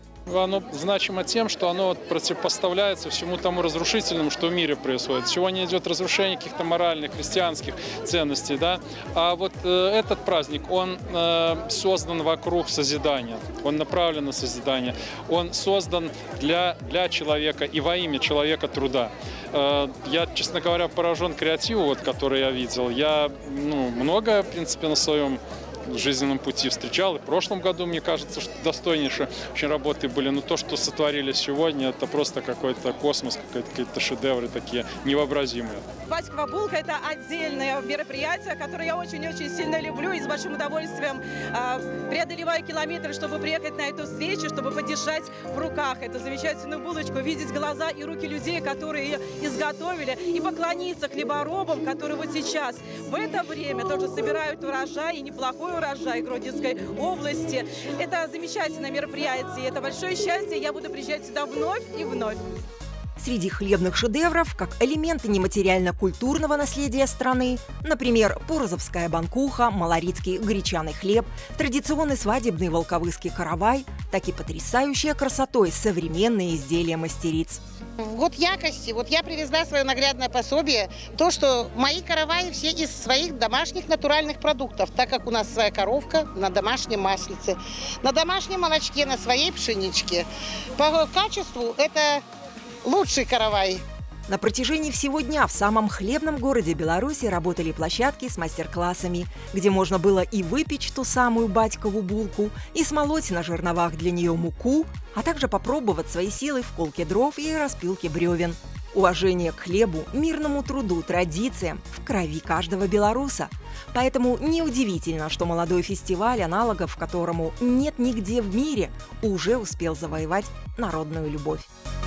Оно значимо тем, что оно противопоставляется всему тому разрушительному, что в мире происходит. Сегодня идет разрушение каких-то моральных, христианских ценностей. Да? А вот э, этот праздник, он э, создан вокруг созидания, он направлен на созидание, он создан для, для человека и во имя человека труда. Э, я, честно говоря, поражен креативу, вот, который я видел. Я ну, много, в принципе, на своем в жизненном пути встречал. И в прошлом году, мне кажется, что достойнейшие очень работы были. Но то, что сотворили сегодня, это просто какой-то космос, какие-то шедевры такие невообразимые. «Батькова булка» – это отдельное мероприятие, которое я очень-очень сильно люблю и с большим удовольствием э, преодолеваю километры, чтобы приехать на эту встречу, чтобы подержать в руках эту замечательную булочку, видеть глаза и руки людей, которые ее изготовили, и поклониться хлеборобам, которые вот сейчас в это время тоже собирают урожай, и неплохой урожай Гродненской области. Это замечательное мероприятие, это большое счастье, я буду приезжать сюда вновь и вновь. Среди хлебных шедевров, как элементы нематериально-культурного наследия страны, например, Пурозовская банкуха, малорицкий гречаный хлеб, традиционный свадебный волковыский каравай, так и потрясающая красотой современные изделия мастериц. В год якости вот я привезла свое наглядное пособие, то, что мои караваи все из своих домашних натуральных продуктов, так как у нас своя коровка на домашнем маслице, на домашнем молочке, на своей пшеничке. По качеству это лучший каравай. На протяжении всего дня в самом хлебном городе Беларуси работали площадки с мастер-классами, где можно было и выпечь ту самую батькову булку, и смолоть на жерновах для нее муку, а также попробовать свои силы в колке дров и распилке бревен. Уважение к хлебу, мирному труду, традициям в крови каждого белоруса. Поэтому неудивительно, что молодой фестиваль, аналогов которому нет нигде в мире, уже успел завоевать народную любовь.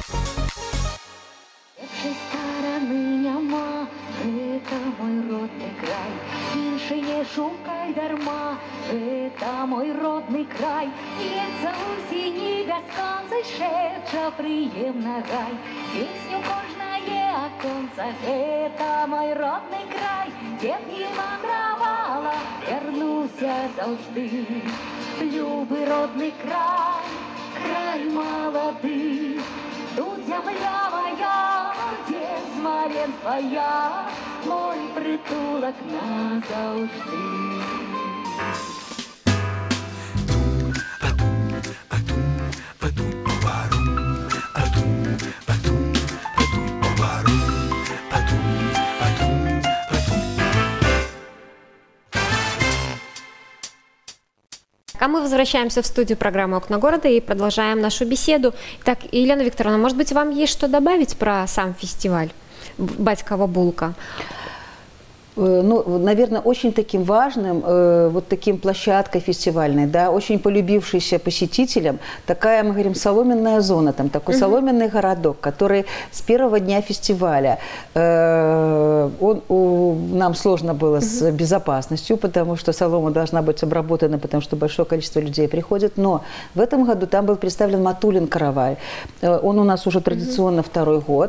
Это мой родный край, меньше не шукай дарма. Это мой родный край, лється у синій гасконці, шепча приємна гай. Песню кожнае оконца, это мой родный край, де б не мандравала, вернуся завжди. Любий родный край, край молодий, тут земля моя, отец маленства я, мой притулок назавжди. А мы возвращаемся в студию программы «Окна города» и продолжаем нашу беседу. Так, Елена Викторовна, может быть, вам есть что добавить про сам фестиваль «Батькова булка»? Ну, наверное, очень таким важным, э, вот таким площадкой фестивальной, да, очень полюбившейся посетителям, такая, мы говорим, соломенная зона, там такой mm-hmm. соломенный городок, который с первого дня фестиваля, э, он, у, нам сложно было mm-hmm. с безопасностью, потому что солома должна быть обработана, потому что большое количество людей приходит, но в этом году там был представлен Матулин каравай, э, он у нас уже традиционно mm-hmm. второй год.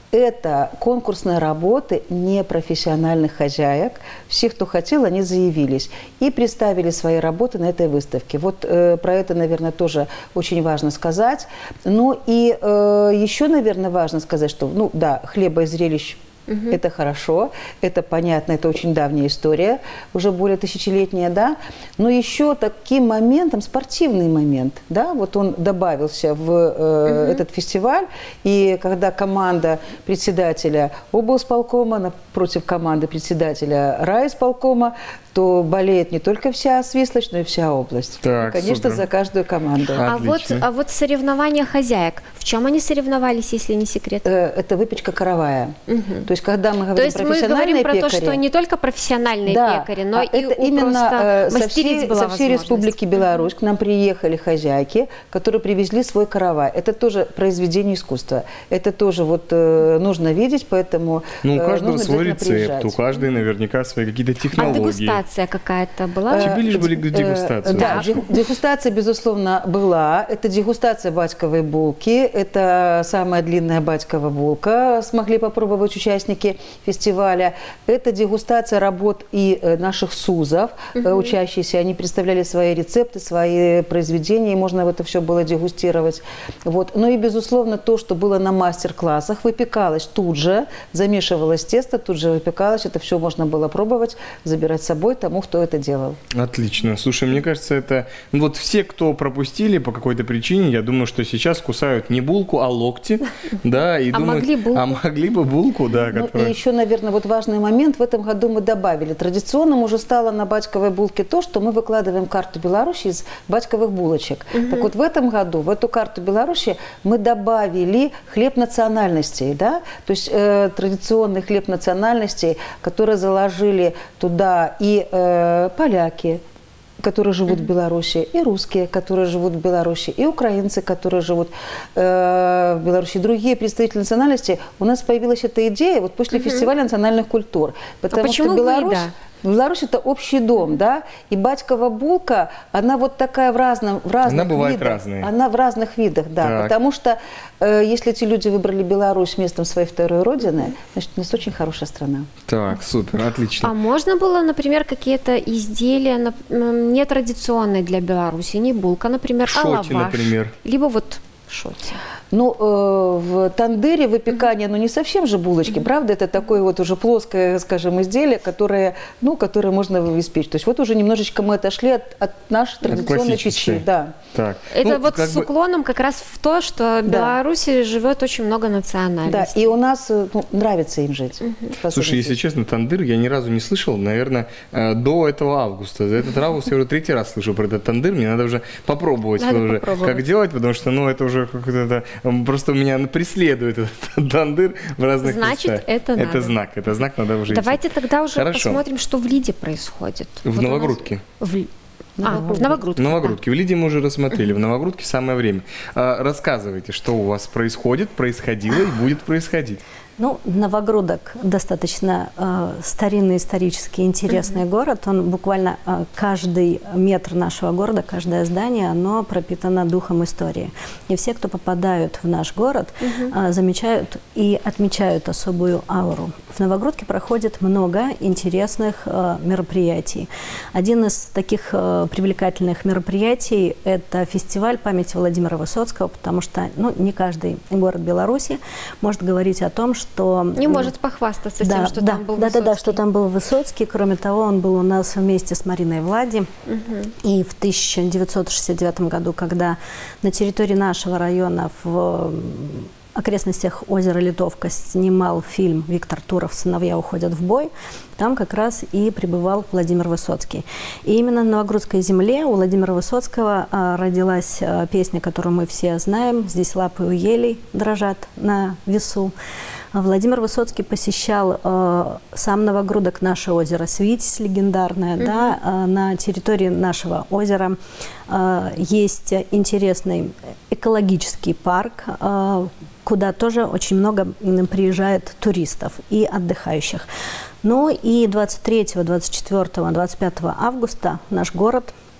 Это конкурсные работы непрофессиональных хозяек. Все, кто хотел, они заявились и представили свои работы на этой выставке. Вот э, про это, наверное, тоже очень важно сказать. Ну и э, еще, наверное, важно сказать, что, ну да, хлеба и зрелищ Угу. это хорошо, это понятно, это очень давняя история, уже более тысячелетняя, да. Но еще таким моментом, спортивный момент, да, вот он добавился в э, угу. этот фестиваль, и когда команда председателя облсполкома напротив команды председателя райисполкома, то болеет не только вся Свислочь, но и вся область. Так, и, конечно, супер. За каждую команду. А вот, а вот соревнования хозяек, в чем они соревновались, если не секрет? Это выпечка каравая. Угу. То есть, когда мы говорим то есть профессиональные мы говорим про пекари, то, что не только профессиональные да, пекари, но а и это у именно просто со всей, была со всей Республики Беларусь к нам приехали хозяйки, которые привезли свой каравай. Это тоже произведение искусства. Это тоже вот э, нужно видеть, поэтому ну, у каждого нужно свой рецепт, приезжать. У каждой наверняка свои какие-то технологии. А дегустация какая-то была? Тебе лишь были дегустацию. Да, дегустация, безусловно, была. Это дегустация батьковой булки. Это самая длинная батькова булка. Смогли попробовать участники фестиваля. Это дегустация работ и наших СУЗов. Угу. Учащиеся, они представляли свои рецепты, свои произведения, и можно это все было дегустировать. Вот. Ну и, безусловно, то, что было на мастер-классах, выпекалось тут же, замешивалось тесто, тут же выпекалось. Это все можно было пробовать, забирать с собой тому, кто это делал. Отлично. Слушай, мне кажется, это... Вот все, кто пропустили по какой-то причине, я думаю, что сейчас кусают не булку, а локти. Да, и а думают, могли булку. А могли бы булку, да. Ну, которая... И еще, наверное, вот важный момент. В этом году мы добавили. Традиционным уже стало на батьковой булке то, что мы выкладываем карту Беларуси из батьковых булочек. Угу. Так вот, в этом году в эту карту Беларуси мы добавили хлеб национальностей, да? То есть э, традиционный хлеб национальностей, который заложили туда и э, поляки, которые живут mm-hmm. в Беларуси, и русские, которые живут в Беларуси, и украинцы, которые живут э, в Беларуси, другие представители национальности. У нас появилась эта идея вот после mm-hmm. фестиваля национальных культур. Потому а почему что Беларусь... вы, да? Беларусь это общий дом, да, и батькова булка, она вот такая в, разном, в разных она бывает видах. Разные. Она в разных видах, да, так. Потому что э, если эти люди выбрали Беларусь местом своей второй родины, значит, у нас очень хорошая страна. Так, супер, отлично. А можно было, например, какие-то изделия нетрадиционные для Беларуси, не булка, например, шоти, а лаваш, например. Либо вот шоти. Ну, э, в тандыре выпекание, ну, не совсем же булочки, mm-hmm. правда? Это такое вот уже плоское, скажем, изделие, которое, ну, которое можно испечь. То есть вот уже немножечко мы отошли от, от нашей традиционной печи. Да. Так. Это ну, вот с бы... уклоном как раз в то, что в да. Беларуси живет очень много национальностей. Да, и у нас ну, нравится им жить. Mm-hmm. Слушай, если честно, тандыр я ни разу не слышал, наверное, до этого августа. За этот август я уже третий раз слышу про этот тандыр, мне надо уже попробовать, надо уже, попробовать. Как делать, потому что, ну, это уже как-то... Просто меня преследует этот тандыр в разных Значит, местах. это надо. Это знак, это знак, надо уже Давайте идти. тогда уже Хорошо. посмотрим, что в Лиде происходит. В вот Новогрудке. В... А, в Новогрудке. В Новогрудке. Да. В Лиде мы уже рассмотрели. В Новогрудке самое время. А, рассказывайте, что у вас происходит, происходило и будет происходить. Ну, Новогрудок достаточно э, старинный, исторически интересный mm-hmm. город. Он буквально э, каждый метр нашего города, каждое здание, оно пропитано духом истории. И все, кто попадают в наш город, mm-hmm. э, замечают и отмечают особую ауру. В Новогрудке проходит много интересных э, мероприятий. Один из таких э, привлекательных мероприятий – это фестиваль памяти Владимира Высоцкого, потому что ну, не каждый город Беларуси может говорить о том, что Что, не может похвастаться да, тем, что да, там был да, Высоцкий. Да, да, что там был Высоцкий. Кроме того, он был у нас вместе с Мариной Влади. Угу. И в тысяча девятьсот шестьдесят девятом году, когда на территории нашего района в окрестностях озера Литовка снимал фильм «Виктор Туров. Сыновья уходят в бой», там как раз и пребывал Владимир Высоцкий. И именно на Новогрудской земле у Владимира Высоцкого а, родилась а, песня, которую мы все знаем «Здесь лапы у елей дрожат на весу». Владимир Высоцкий посещал э, сам Новогрудок, наше озеро Свитязь легендарное. Mm-hmm. Да, э, на территории нашего озера э, есть интересный экологический парк, э, куда тоже очень много приезжает туристов и отдыхающих. Ну и двадцать третьего, двадцать четвёртого, двадцать пятого августа наш город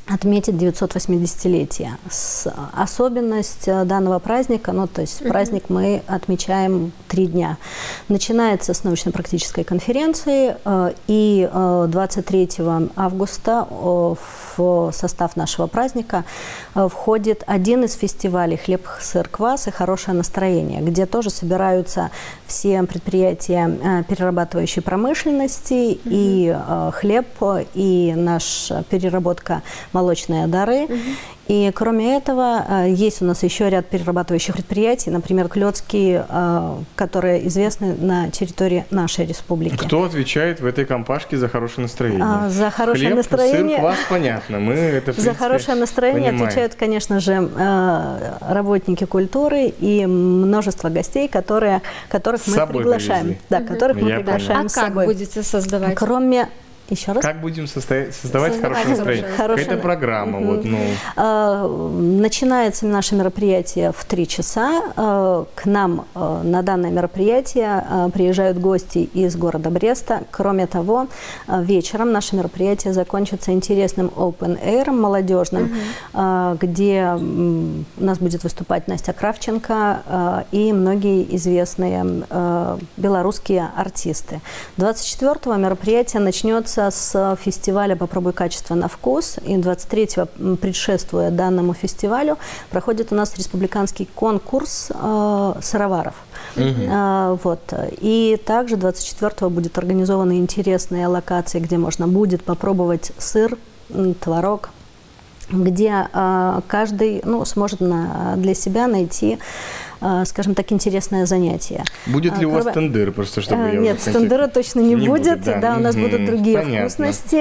отметить девятьсот-восьмидесятилетие. Особенность данного праздника, ну, то есть uh-huh. праздник мы отмечаем три дня. Начинается с научно-практической конференции, и двадцать третьего августа в состав нашего праздника входит один из фестивалей «Хлеб, сыр, квас» и «Хорошее настроение», где тоже собираются все предприятия перерабатывающей промышленности, uh-huh. и хлеб, и наша переработка молочные дары. Угу. И кроме этого, есть у нас еще ряд перерабатывающих предприятий, например, клетки, которые известны на территории нашей республики. Кто отвечает в этой компашке за хорошее настроение? А, за хорошее Хлеб, настроение. Сыр, квас, понятно. Мы это, в принципе, за хорошее настроение понимаем. Отвечают, конечно же, работники культуры и множество гостей, которые, которых мы приглашаем. Привезли. Да, которых Я мы приглашаем понял. с собой. А как будете создавать? Кроме Еще раз? Как будем создавать, создавать Создавать хорошее настроение? хорошее... Какая-то программа. Угу. Вот, ну. а, начинается наше мероприятие в три часа. А, к нам а, на данное мероприятие а, приезжают гости из города Бреста. Кроме того, а, вечером наше мероприятие закончится интересным open air молодежным, угу. а, где м, у нас будет выступать Настя Кравченко а, и многие известные а, белорусские артисты. двадцать четвёртого мероприятие начнется с фестиваля «Попробуй качество на вкус». И двадцать третьего, предшествуя данному фестивалю, проходит у нас республиканский конкурс э, сыроваров. Mm-hmm. э, вот. И также двадцать четвёртого будет организованы интересные локации, где можно будет попробовать сыр, творог, где э, каждый ну, сможет на, для себя найти, э, скажем так, интересное занятие. Будет ли а, у вас тендер, просто чтобы я Нет, уже тендера точно не, не будет. будет. Да, да, у нас угу. будут другие Понятно. вкусности.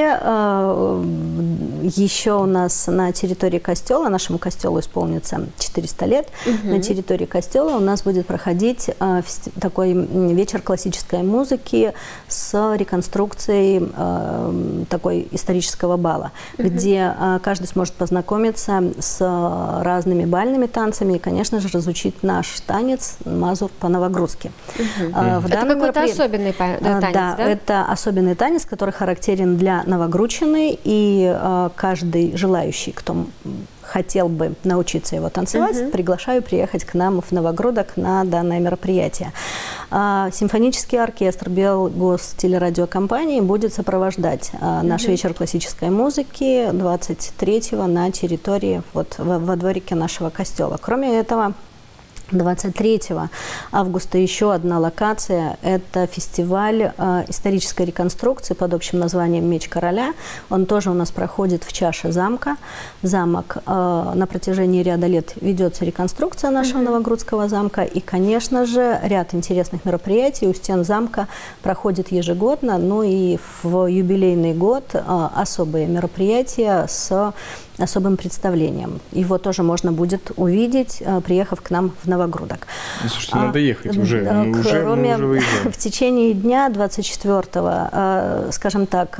Еще у нас на территории костела, нашему костелу исполнится четыреста лет, угу. на территории костела у нас будет проходить э, такой вечер классической музыки с реконструкцией э, такой исторического бала, угу. где э, каждый сможет познакомиться с разными бальными танцами и, конечно же, разучить наш танец «Мазур по-новогрудски». Угу. А, в это какой-то меропри... особенный танец, да? Да, да, это особенный танец, который характерен для Новогрудчины, и а, каждый желающий, кто хотел бы научиться его танцевать, uh-huh. приглашаю приехать к нам в Новогрудок на данное мероприятие. А, симфонический оркестр Белгостелерадиокомпании будет сопровождать а, наш uh-huh. вечер классической музыки двадцать третьего на территории, вот, во, во дворике нашего костела. Кроме этого, двадцать третьего августа еще одна локация – это фестиваль э, исторической реконструкции под общим названием «Меч короля». Он тоже у нас проходит в чаше замка. Замок э, на протяжении ряда лет ведется реконструкция нашего mm-hmm. Новогрудского замка. И, конечно же, ряд интересных мероприятий у стен замка проходит ежегодно. Ну и в юбилейный год э, особые мероприятия с особым представлением. Его тоже можно будет увидеть, приехав к нам в Новогрудок. Слушайте, надо ехать уже. Мы уже, Кроме, мы уже выезжаем. В течение дня двадцать четвёртого, скажем так,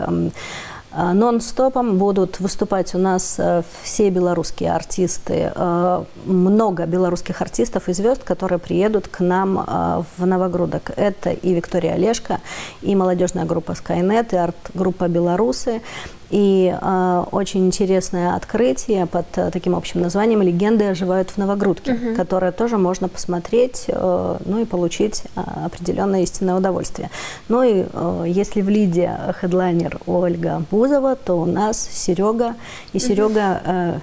нон-стопом будут выступать у нас все белорусские артисты, много белорусских артистов и звезд, которые приедут к нам в Новогрудок. Это и Виктория Олешко, и молодежная группа Skynet, и арт-группа «Белорусы». И э, очень интересное открытие под э, таким общим названием «Легенды оживают в Новогрудке», uh-huh. которое тоже можно посмотреть, э, ну и получить э, определенное истинное удовольствие. Ну и э, если в лиде хедлайнер Ольга Бузова, то у нас Серега, и Серега э,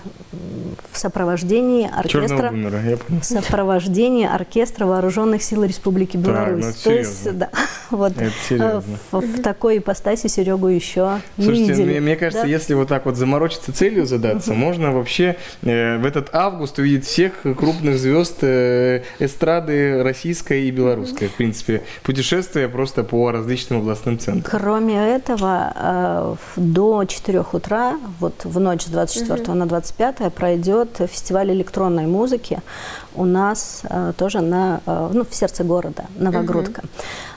в сопровождении оркестра, в сопровождении оркестра Вооруженных сил Республики Беларусь. Так, ну, то есть, да, вот э, в, в такой ипостаси Серегу еще Слушайте, не видели. Мне кажется, да? если вот так вот заморочиться целью задаться, uh-huh. можно вообще э, в этот август увидеть всех крупных звезд э, эстрады российской и белорусской. Uh-huh. В принципе, путешествия просто по различным областным центрам. Кроме этого, э, до четырёх утра, вот в ночь с двадцать четвёртого uh-huh. на двадцать пятое пройдет фестиваль электронной музыки у нас э, тоже на, э, ну, в сердце города, Новогрудка. Uh-huh.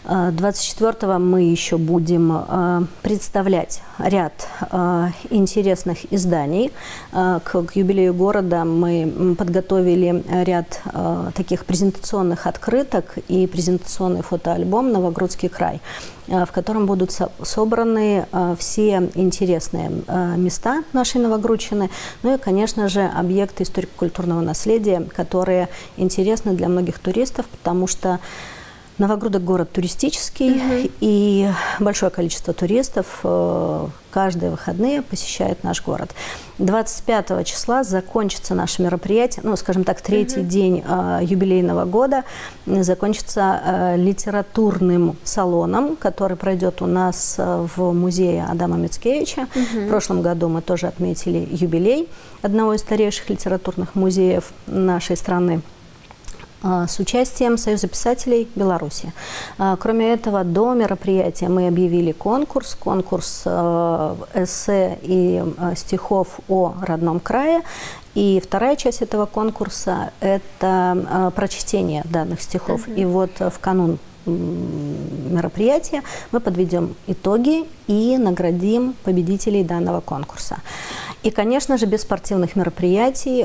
двадцать четвёртого мы еще будем представлять ряд интересных изданий. К юбилею города мы подготовили ряд таких презентационных открыток и презентационный фотоальбом «Новогрудский край», в котором будут собраны все интересные места нашей Новогрудчины, ну и, конечно же, объекты историко-культурного наследия, которые интересны для многих туристов, потому что Новогрудок – город туристический, mm-hmm. и большое количество туристов э, каждые выходные посещает наш город. двадцать пятого числа закончится наше мероприятие, ну, скажем так, третий mm-hmm. день э, юбилейного года, закончится э, литературным салоном, который пройдет у нас э, в музее Адама Мицкевича. Mm-hmm. В прошлом году мы тоже отметили юбилей одного из старейших литературных музеев нашей страны, с участием Союза писателей Беларуси. Кроме этого, до мероприятия мы объявили конкурс, конкурс эссе и стихов о родном крае. И вторая часть этого конкурса – это прочтение данных стихов. Uh-huh. И вот в канун мероприятия мы подведем итоги и наградим победителей данного конкурса. И, конечно же, без спортивных мероприятий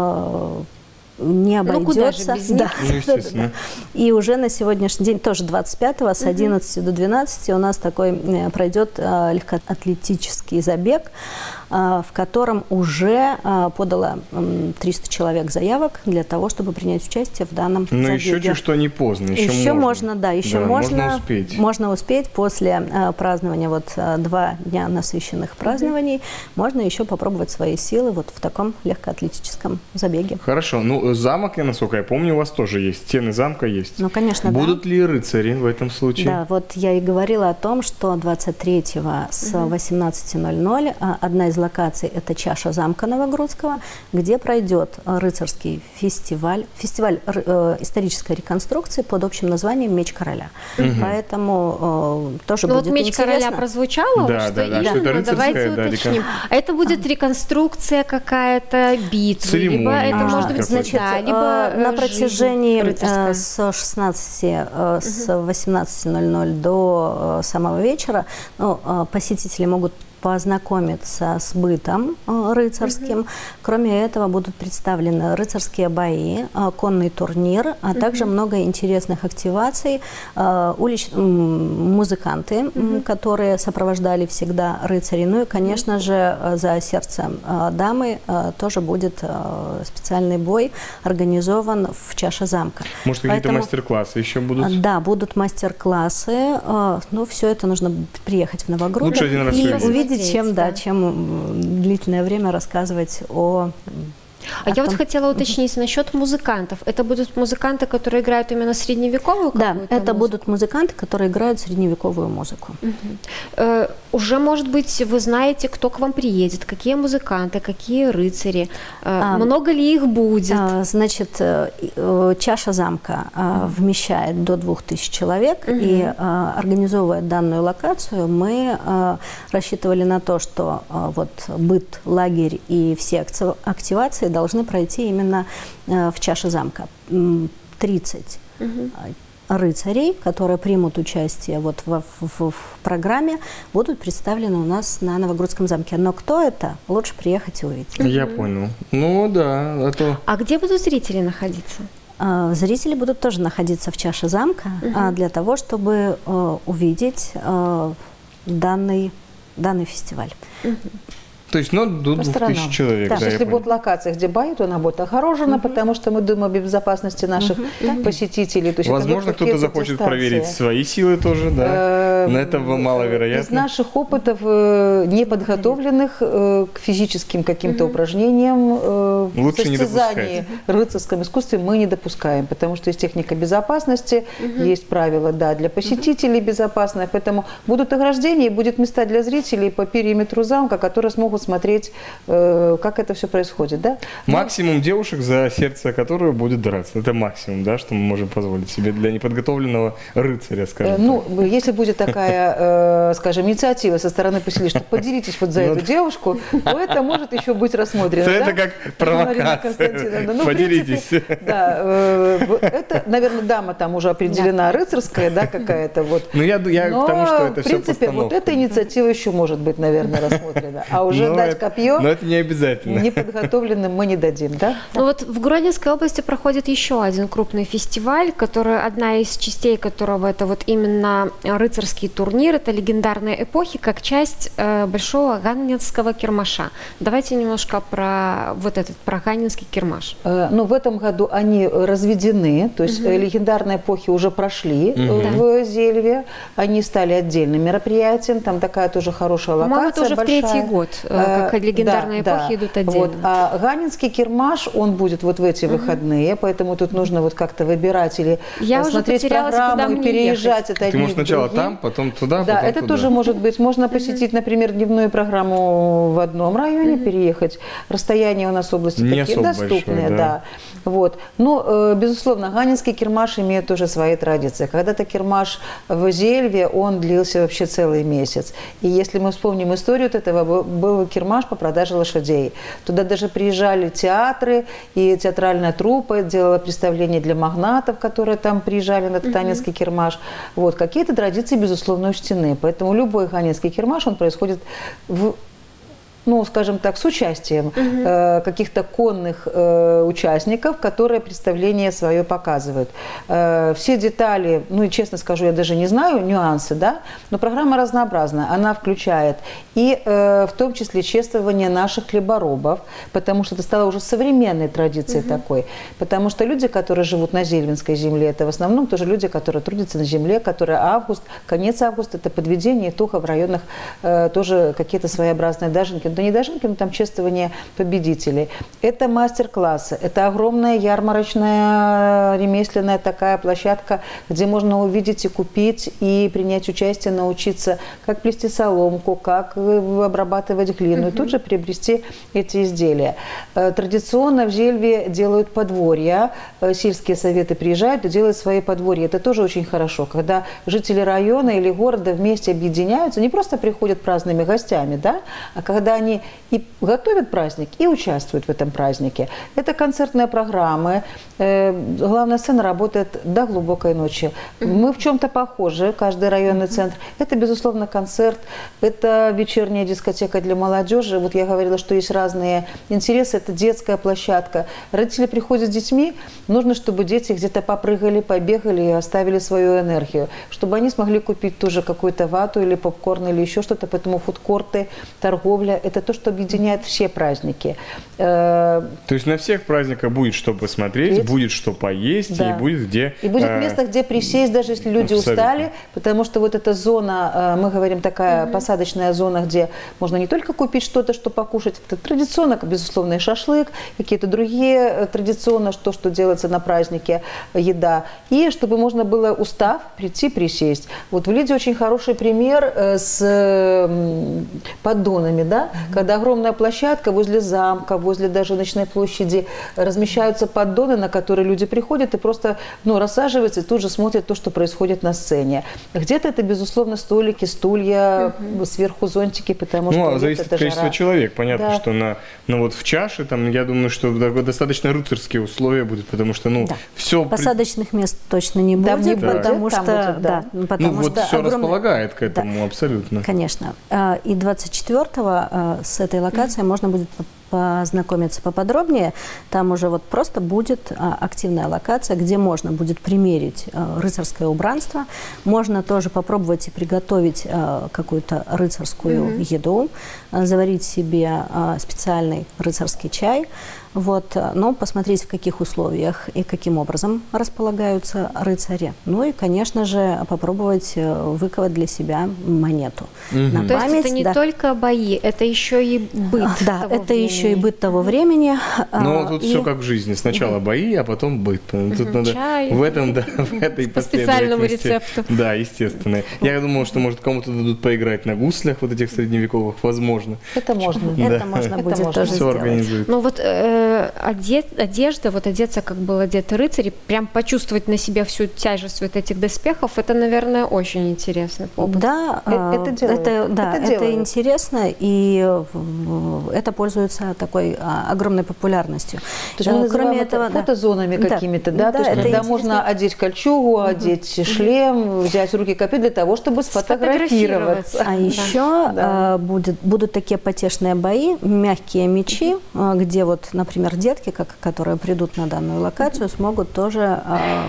не обойдется. Ну, без них? Да. Ну, естественно. И уже на сегодняшний день, тоже двадцать пятого, с одиннадцати до двенадцати у нас такой пройдет легкоатлетический забег, в котором уже подало триста человек заявок для того, чтобы принять участие в данном Но забеге. еще чуть что не поздно, еще, еще можно. можно, да, еще да, можно, можно успеть. Можно успеть после празднования, вот два дня насыщенных празднований, mm-hmm. можно еще попробовать свои силы вот в таком легкоатлетическом забеге. Хорошо, ну замок, я насколько я помню, у вас тоже есть, стены замка есть. Ну, конечно, Будут да. ли рыцари в этом случае? Да, вот я и говорила о том, что двадцать третьего с восемнадцати ноль-ноль одна из локаций – это чаша замка Новогрудского, где пройдет рыцарский фестиваль, фестиваль э, исторической реконструкции под общим названием «Меч короля». Угу. Поэтому э, тоже ну, будет вот «Меч интересно. короля» прозвучало, да, что да, да, именно, что это ну, давайте да, уточним. рекон... Это будет реконструкция какая-то битвы, Церемония, либо это а, может быть, значит, да, либо на протяжении рыцарская. с шестнадцати, с восемнадцати ноль-ноль до самого вечера, ну, посетители могут познакомиться с бытом э, рыцарским. Uh-huh. Кроме этого будут представлены рыцарские бои, э, конный турнир, а uh-huh. также много интересных активаций. Э, улич... Музыканты, uh-huh. которые сопровождали всегда рыцарей. Ну и, конечно uh-huh. же, за сердцем э, дамы э, тоже будет э, специальный бой организован в чаше замка. Может, какие-то Поэтому... мастер-классы еще будут? Да, будут мастер-классы. Э, ну, все это нужно приехать в Новогрудок. Лучше один раз и увидеть. увидеть, чем, да, чем длительное время рассказывать о... А я вот хотела уточнить насчет музыкантов. Это будут музыканты, которые играют именно средневековую какую-то Да, это музыку? будут музыканты, которые играют средневековую музыку. Угу. Э, уже, может быть, вы знаете, кто к вам приедет, какие музыканты, какие рыцари, э, а, много ли их будет? А, значит, э, чаша замка э, вмещает до двух тысяч человек, угу. и э, организовывая данную локацию, мы э, рассчитывали на то, что э, вот быт, лагерь и все активации должны пройти именно э, в чаше замка. тридцать угу. рыцарей, которые примут участие вот в, в, в программе, будут представлены у нас на Новогрудском замке. Но кто это? Лучше приехать и увидеть. Я угу. понял. Ну да. А, то... а где будут зрители находиться? Э, зрители будут тоже находиться в чаше замка угу. для того, чтобы э, увидеть э, данный, данный фестиваль. Угу. То есть, ну, до двух тысяч человек. Да, да, если будет локация, где бай, то она будет огорожена, uh-huh. потому что мы думаем о безопасности наших uh-huh. посетителей. То есть возможно, кто-то захочет дистанции. проверить свои силы тоже, да? Но это маловероятно. Из наших опытов, неподготовленных к физическим каким-то uh-huh. упражнениям, лучше в состязании в рыцарском искусстве мы не допускаем, потому что есть техника безопасности, uh-huh. есть правила, да, для посетителей uh-huh. безопасные, поэтому будут ограждения, будет места для зрителей по периметру замка, которые смогут посмотреть, э, как это все происходит, да? Максимум девушек, за сердце которого будет драться. Это максимум, да, что мы можем позволить себе для неподготовленного рыцаря, скажем э, Ну, если будет такая, э, скажем, инициатива со стороны поселения, что поделитесь вот за эту девушку, то это может еще быть рассмотрено. Это как провокация. Поделитесь. Да, это, наверное, дама там уже определена рыцарская, да, какая-то вот. Ну, я к тому, что это все в принципе, вот эта инициатива еще может быть, наверное, рассмотрена. А уже дать копье но это не обязательно. Неподготовленным мы не дадим, да? Ну вот в Гродненской области проходит еще один крупный фестиваль, который, одна из частей которого это вот именно рыцарский турнир, это легендарные эпохи, как часть э, большого ганнинского кирмаша. Давайте немножко про вот этот, про ганнинский кирмаш. Э, ну, в этом году они разведены, то есть угу. легендарные эпохи уже прошли угу. в Зельве, они стали отдельным мероприятием, там такая тоже хорошая локация. По-моему, это уже большая. В третий год, как э, легендарные да, эпохи да. идут отдельно. Вот. А ганнинский кирмаш, он будет вот в эти угу. выходные, поэтому тут нужно вот как-то выбирать или Я смотреть программу и переезжать от одних Ты можешь сначала других. там, потом туда, Да, потом это туда. тоже может быть. Можно посетить, например, дневную программу в одном районе, mm-hmm. переехать. Расстояния у нас в области не такие доступные, большое, да. да. Вот. Но, безусловно, ганнинский кирмаш имеет тоже свои традиции. Когда-то кирмаш в Зельве, он длился вообще целый месяц. И если мы вспомним историю этого, был кирмаш по продаже лошадей. Туда даже приезжали театры, и театральная труппа делала представления для магнатов, которые там приезжали на ганнинский mm-hmm. кирмаш. Вот. Какие-то традиции, безусловно, учтены. Поэтому любой ганнинский кирмаш, он происходит в, ну, скажем так, с участием угу. э, каких-то конных э, участников, которые представление свое показывают. Э, все детали, ну и честно скажу, я даже не знаю нюансы, да, но программа разнообразная. Она включает и э, в том числе чествование наших хлеборобов, потому что это стало уже современной традицией угу. такой. Потому что люди, которые живут на Зельвинской земле, это в основном тоже люди, которые трудятся на земле, которые август, конец августа, это подведение итога в районах э, тоже какие-то своеобразные дажинки. Да не дажинки, но там чествование победителей. Это мастер-классы, это огромная ярмарочная ремесленная такая площадка, где можно увидеть и купить, и принять участие, научиться, как плести соломку, как обрабатывать глину, uh-huh. и тут же приобрести эти изделия. Традиционно в Зельве делают подворья, сельские советы приезжают и делают свои подворья. Это тоже очень хорошо, когда жители района или города вместе объединяются, не просто приходят праздными гостями, да, а когда они и готовят праздник, и участвуют в этом празднике. Это концертные программы. Главная сцена работает до глубокой ночи. Мы в чем-то похожи, каждый районный центр. Это, безусловно, концерт, это вечерняя дискотека для молодежи. Вот я говорила, что есть разные интересы. Это детская площадка. Родители приходят с детьми, нужно, чтобы дети где-то попрыгали, побегали и оставили свою энергию, чтобы они смогли купить тоже какую-то вату или попкорн или еще что-то. Поэтому фудкорты, торговля – это то, что объединяет все праздники. То есть на всех праздниках будет что посмотреть, Ведь? будет что поесть, да. и будет где... И будет э... место, где присесть, даже если люди Абсолютно. устали, потому что вот эта зона, мы говорим, такая угу. посадочная зона, где можно не только купить что-то, что покушать, это традиционно, безусловно, и шашлык, какие-то другие традиционно, то, что делается на празднике, еда, и чтобы можно было, устав, прийти, присесть. Вот в Лиде очень хороший пример с поддонами, да, когда огромная площадка возле замка, возле даже ночной площади размещаются поддоны, на которые люди приходят и просто ну, рассаживаются и тут же смотрят то, что происходит на сцене. Где-то это, безусловно, столики, стулья, угу. сверху зонтики, потому что... Ну, зависит от количества человек. Понятно, да. что на, ну, вот в чаше, там, я думаю, что достаточно рыцарские условия будут, потому что, ну, да. все... Посадочных мест точно не будет, да, потому что... будет, да. Да, потому ну, вот что все огромное... располагает к этому, да. абсолютно. Конечно. И двадцать четвёртого с этой локацией mm-hmm. можно будет познакомиться поподробнее. Там уже вот просто будет а, активная локация, где можно будет примерить а, рыцарское убранство. Можно тоже попробовать и приготовить а, какую-то рыцарскую mm-hmm. еду, а, заварить себе а, специальный рыцарский чай. Вот, но посмотреть, в каких условиях и каким образом располагаются рыцари. Ну и, конечно же, попробовать выковать для себя монету. Угу. На То память, есть это не да. только бои, это еще и быт. Да, это еще еще и быт того времени. Ну, тут и... все как в жизни. Сначала бои, а потом быт. Тут надо Чай. в этом, да, в этой По специальному рецепту. Да, естественно. Я думал, что, может, кому-то дадут поиграть на гуслях вот этих средневековых. Возможно. Это можно. Это можно будет тоже сделать. Ну вот э, одет, одежда, вот одеться, как был одет рыцарь, прям почувствовать на себе всю тяжесть вот этих доспехов, это, наверное, очень интересный опыт. Да, это, это, это, да, это, это интересно, и это пользуется такой огромной популярностью. То есть мы Кроме этого, это фотозонами да. какими-то, да? да? То есть когда интересно. Можно одеть кольчугу, угу. одеть шлем, взять в руки копье для того, чтобы сфотографироваться. А да. еще да. будет, будут такие потешные бои, мягкие мечи, где вот, например, детки, как, которые придут на данную локацию, смогут тоже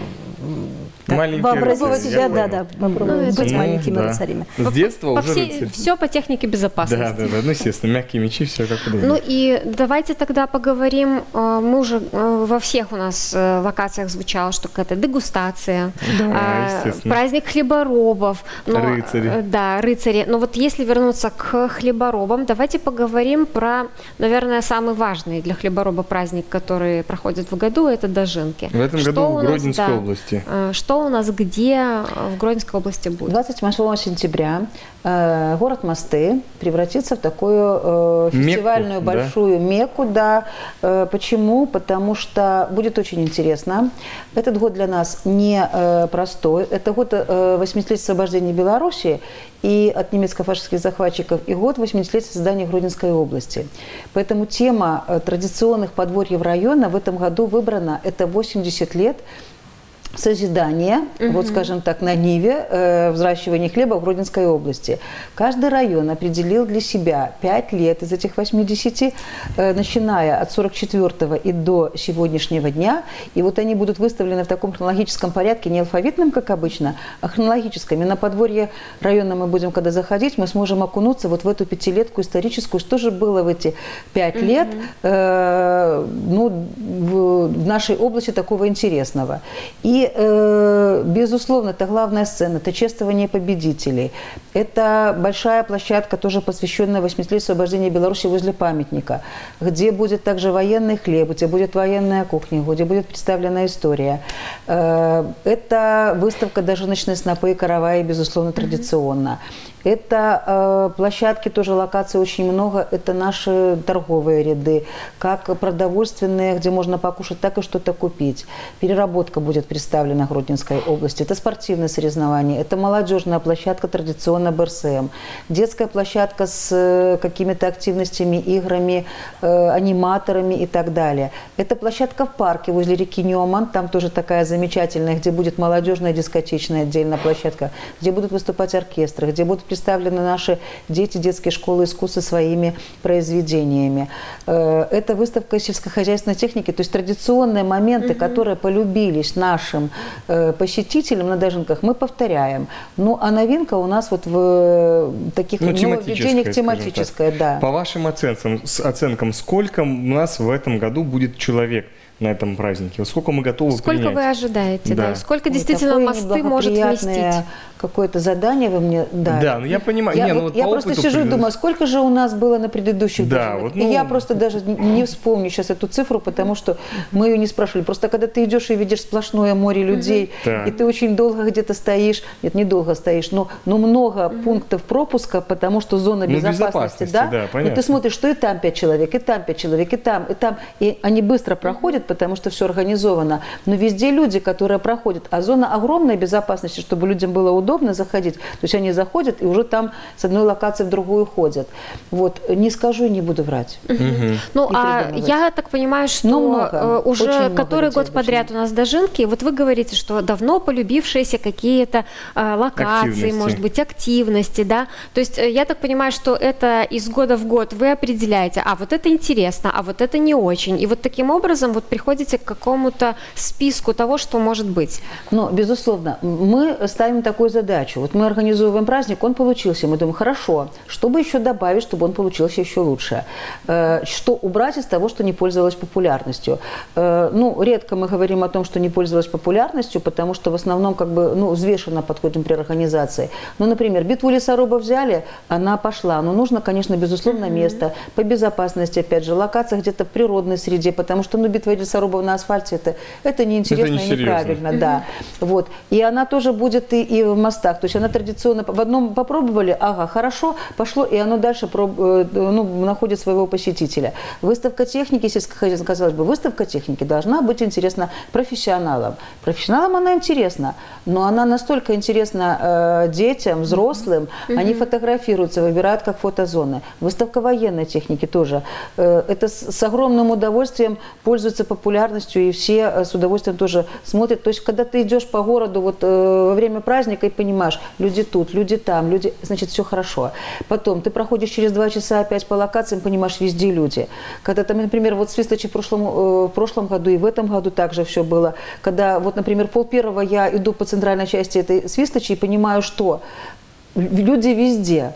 вообразить себя, да, да, попробовать быть ну, маленькими да. рыцарями. С детства по уже всей, рыцарь. Все по технике безопасности. Да, да, да, ну, естественно, мягкие мечи, все как удобно. Ну и давайте тогда поговорим, мы уже во всех у нас локациях звучало, что какая-то дегустация, да, праздник хлеборобов. Но, рыцари. Да, рыцари. Но вот если вернуться к хлеборобам, давайте поговорим про, наверное, самый важный для хлебороба праздник, который проходит в году, это Дожинки. В этом что году в нас, Гродненской да, области. Что у нас где в Гродненской области будет? двадцать восьмого сентября э, город Мосты превратится в такую э, фестивальную Мекку, большую да? мекку. Да. Э, почему? Потому что будет очень интересно. Этот год для нас не э, простой. Это год э, восьмидесятилетия освобождения Беларуси и от немецко-фашистских захватчиков, и год восьмидесятилетия создания Гродненской области. Поэтому тема э, традиционных подворьев района в этом году выбрана. Это восемьдесят лет созидание, угу. вот скажем так, на ниве э, взращивания хлеба в Гродненской области. Каждый район определил для себя пять лет из этих восьмидесяти, э, начиная от сорок четвёртого и до сегодняшнего дня. И вот они будут выставлены в таком хронологическом порядке, не алфавитном, как обычно, а хронологическом. И на подворье района мы будем, когда заходить, мы сможем окунуться вот в эту пятилетку историческую, что же было в эти пять угу. лет э, ну, в, в нашей области такого интересного. И И, э, безусловно, это главная сцена, это чествование победителей. Это большая площадка, тоже посвященная восьмидесятилетию освобождения Беларуси возле памятника, где будет также военный хлеб, где будет военная кухня, где будет представлена история. Э, это выставка «Дожиночные снопы» и караваи, безусловно, традиционно. Это э, площадки, тоже локаций очень много. Это наши торговые ряды, как продовольственные, где можно покушать, так и что-то купить. Переработка будет представлена в Гродненской области. Это спортивные соревнования, это молодежная площадка, традиционно бэ эр эс эм. Детская площадка с э, какими-то активностями, играми, э, аниматорами и так далее. Это площадка в парке возле реки Ньюман, там тоже такая замечательная, где будет молодежная дискотечная отдельная площадка, где будут выступать оркестры, где будут представлены наши дети, детские школы искусства своими произведениями. Это выставка сельскохозяйственной техники, то есть традиционные моменты, угу. которые полюбились нашим посетителям на Дожинках, мы повторяем. Ну, а новинка у нас вот в таких ну, нововведениях тематическая. Да. По вашим оценкам, оценкам, сколько у нас в этом году будет человек на этом празднике? Вот сколько мы готовы Сколько принять? Сколько вы ожидаете? Да. Да? Сколько Ой, действительно Мосты может вместить? Какое-то задание вы мне дали. Да, ну я понимаю. Я, не, вот, ну, вот я просто сижу предыдущих... и думаю, сколько же у нас было на предыдущих да, Дожинках. вот, ну... И я просто даже не вспомню сейчас эту цифру, потому что мы ее не спрашивали. Просто когда ты идешь и видишь сплошное море людей, да. и ты очень долго где-то стоишь, нет, не долго стоишь, но, но много пунктов пропуска, потому что зона ну, безопасности, безопасности, да, да, но ты смотришь, что и там пять человек, и там пять человек, и там, и там, и они быстро проходят, потому что все организовано. Но везде люди, которые проходят, а зона огромной безопасности, чтобы людям было удобно заходить. То есть они заходят и уже там с одной локации в другую ходят. Вот. Не скажу и не буду врать. Угу. Ну, а я так понимаю, что много, уже который год подряд у нас Дожинки. Вот вы говорите, что давно полюбившиеся какие-то а, локации, активности. Может быть, активности, да? То есть я так понимаю, что это из года в год вы определяете, а вот это интересно, а вот это не очень. И вот таким образом вот приходите к какому-то списку того, что может быть. Ну, безусловно, мы ставим такую задачу. Вот мы организовываем праздник, он получился. Мы думаем, хорошо, что бы еще добавить, чтобы он получился еще лучше? Что убрать из того, что не пользовалось популярностью? Ну, редко мы говорим о том, что не пользовалось популярностью, потому что в основном как бы, ну, взвешенно подходим при организации. Ну, например, битву лесорубов взяли, она пошла. Но нужно, конечно, безусловно, место по безопасности, опять же, локация где-то в природной среде, потому что, ну, битва лесорубов на асфальте, это, это неинтересно и неправильно, да. Вот. И она тоже будет и, и в мостах. То есть она традиционно, в одном попробовали, ага, хорошо, пошло, и оно дальше проб, ну, находит своего посетителя. Выставка техники, сельскохозяйственной, казалось бы, выставка техники должна быть интересна профессионалам. Профессионалам она интересна, но она настолько интересна э, детям, взрослым, mm-hmm. они фотографируются, выбирают как фотозоны. Выставка военной техники тоже. Э, это с, с огромным удовольствием пользуется популярностью, и все э, с удовольствием тоже смотрят. То есть, когда ты идешь по городу вот, э, во время праздника и понимаешь, люди тут, люди там, люди, значит, все хорошо. Потом ты проходишь через два часа опять по локациям, понимаешь, везде люди. Когда там, например, вот в Свисточи в прошлом, э, в прошлом году и в этом году также все было. Когда, вот, например, пол первого я иду по центральной части этой Свисточи и понимаю, что люди везде.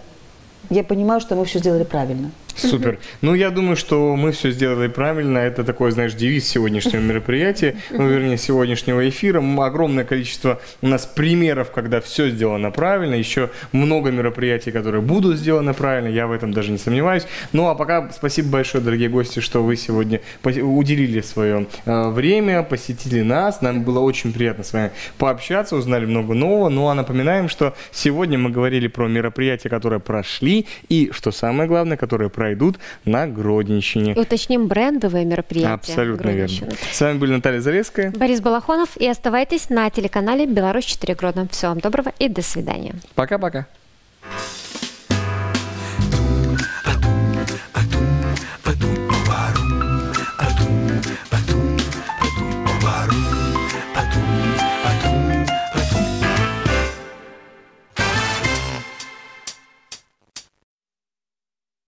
Я понимаю, что мы все сделали правильно. Супер. Ну, я думаю, что мы все сделали правильно. Это такой, знаешь, девиз сегодняшнего мероприятия, ну, вернее, сегодняшнего эфира. Огромное количество у нас примеров, когда все сделано правильно. Еще много мероприятий, которые будут сделаны правильно. Я в этом даже не сомневаюсь. Ну, а пока спасибо большое, дорогие гости, что вы сегодня уделили свое э, время, посетили нас. Нам было очень приятно с вами пообщаться, узнали много нового. Ну, а напоминаем, что сегодня мы говорили про мероприятия, которые прошли, и, что самое главное, которые пройдут на Гродненщине. И уточним брендовые мероприятия. Абсолютно верно. С вами были Наталья Залесская, Борис Балахонов, и оставайтесь на телеканале Беларусь четыре Гродно. Всего вам доброго и до свидания. Пока-пока.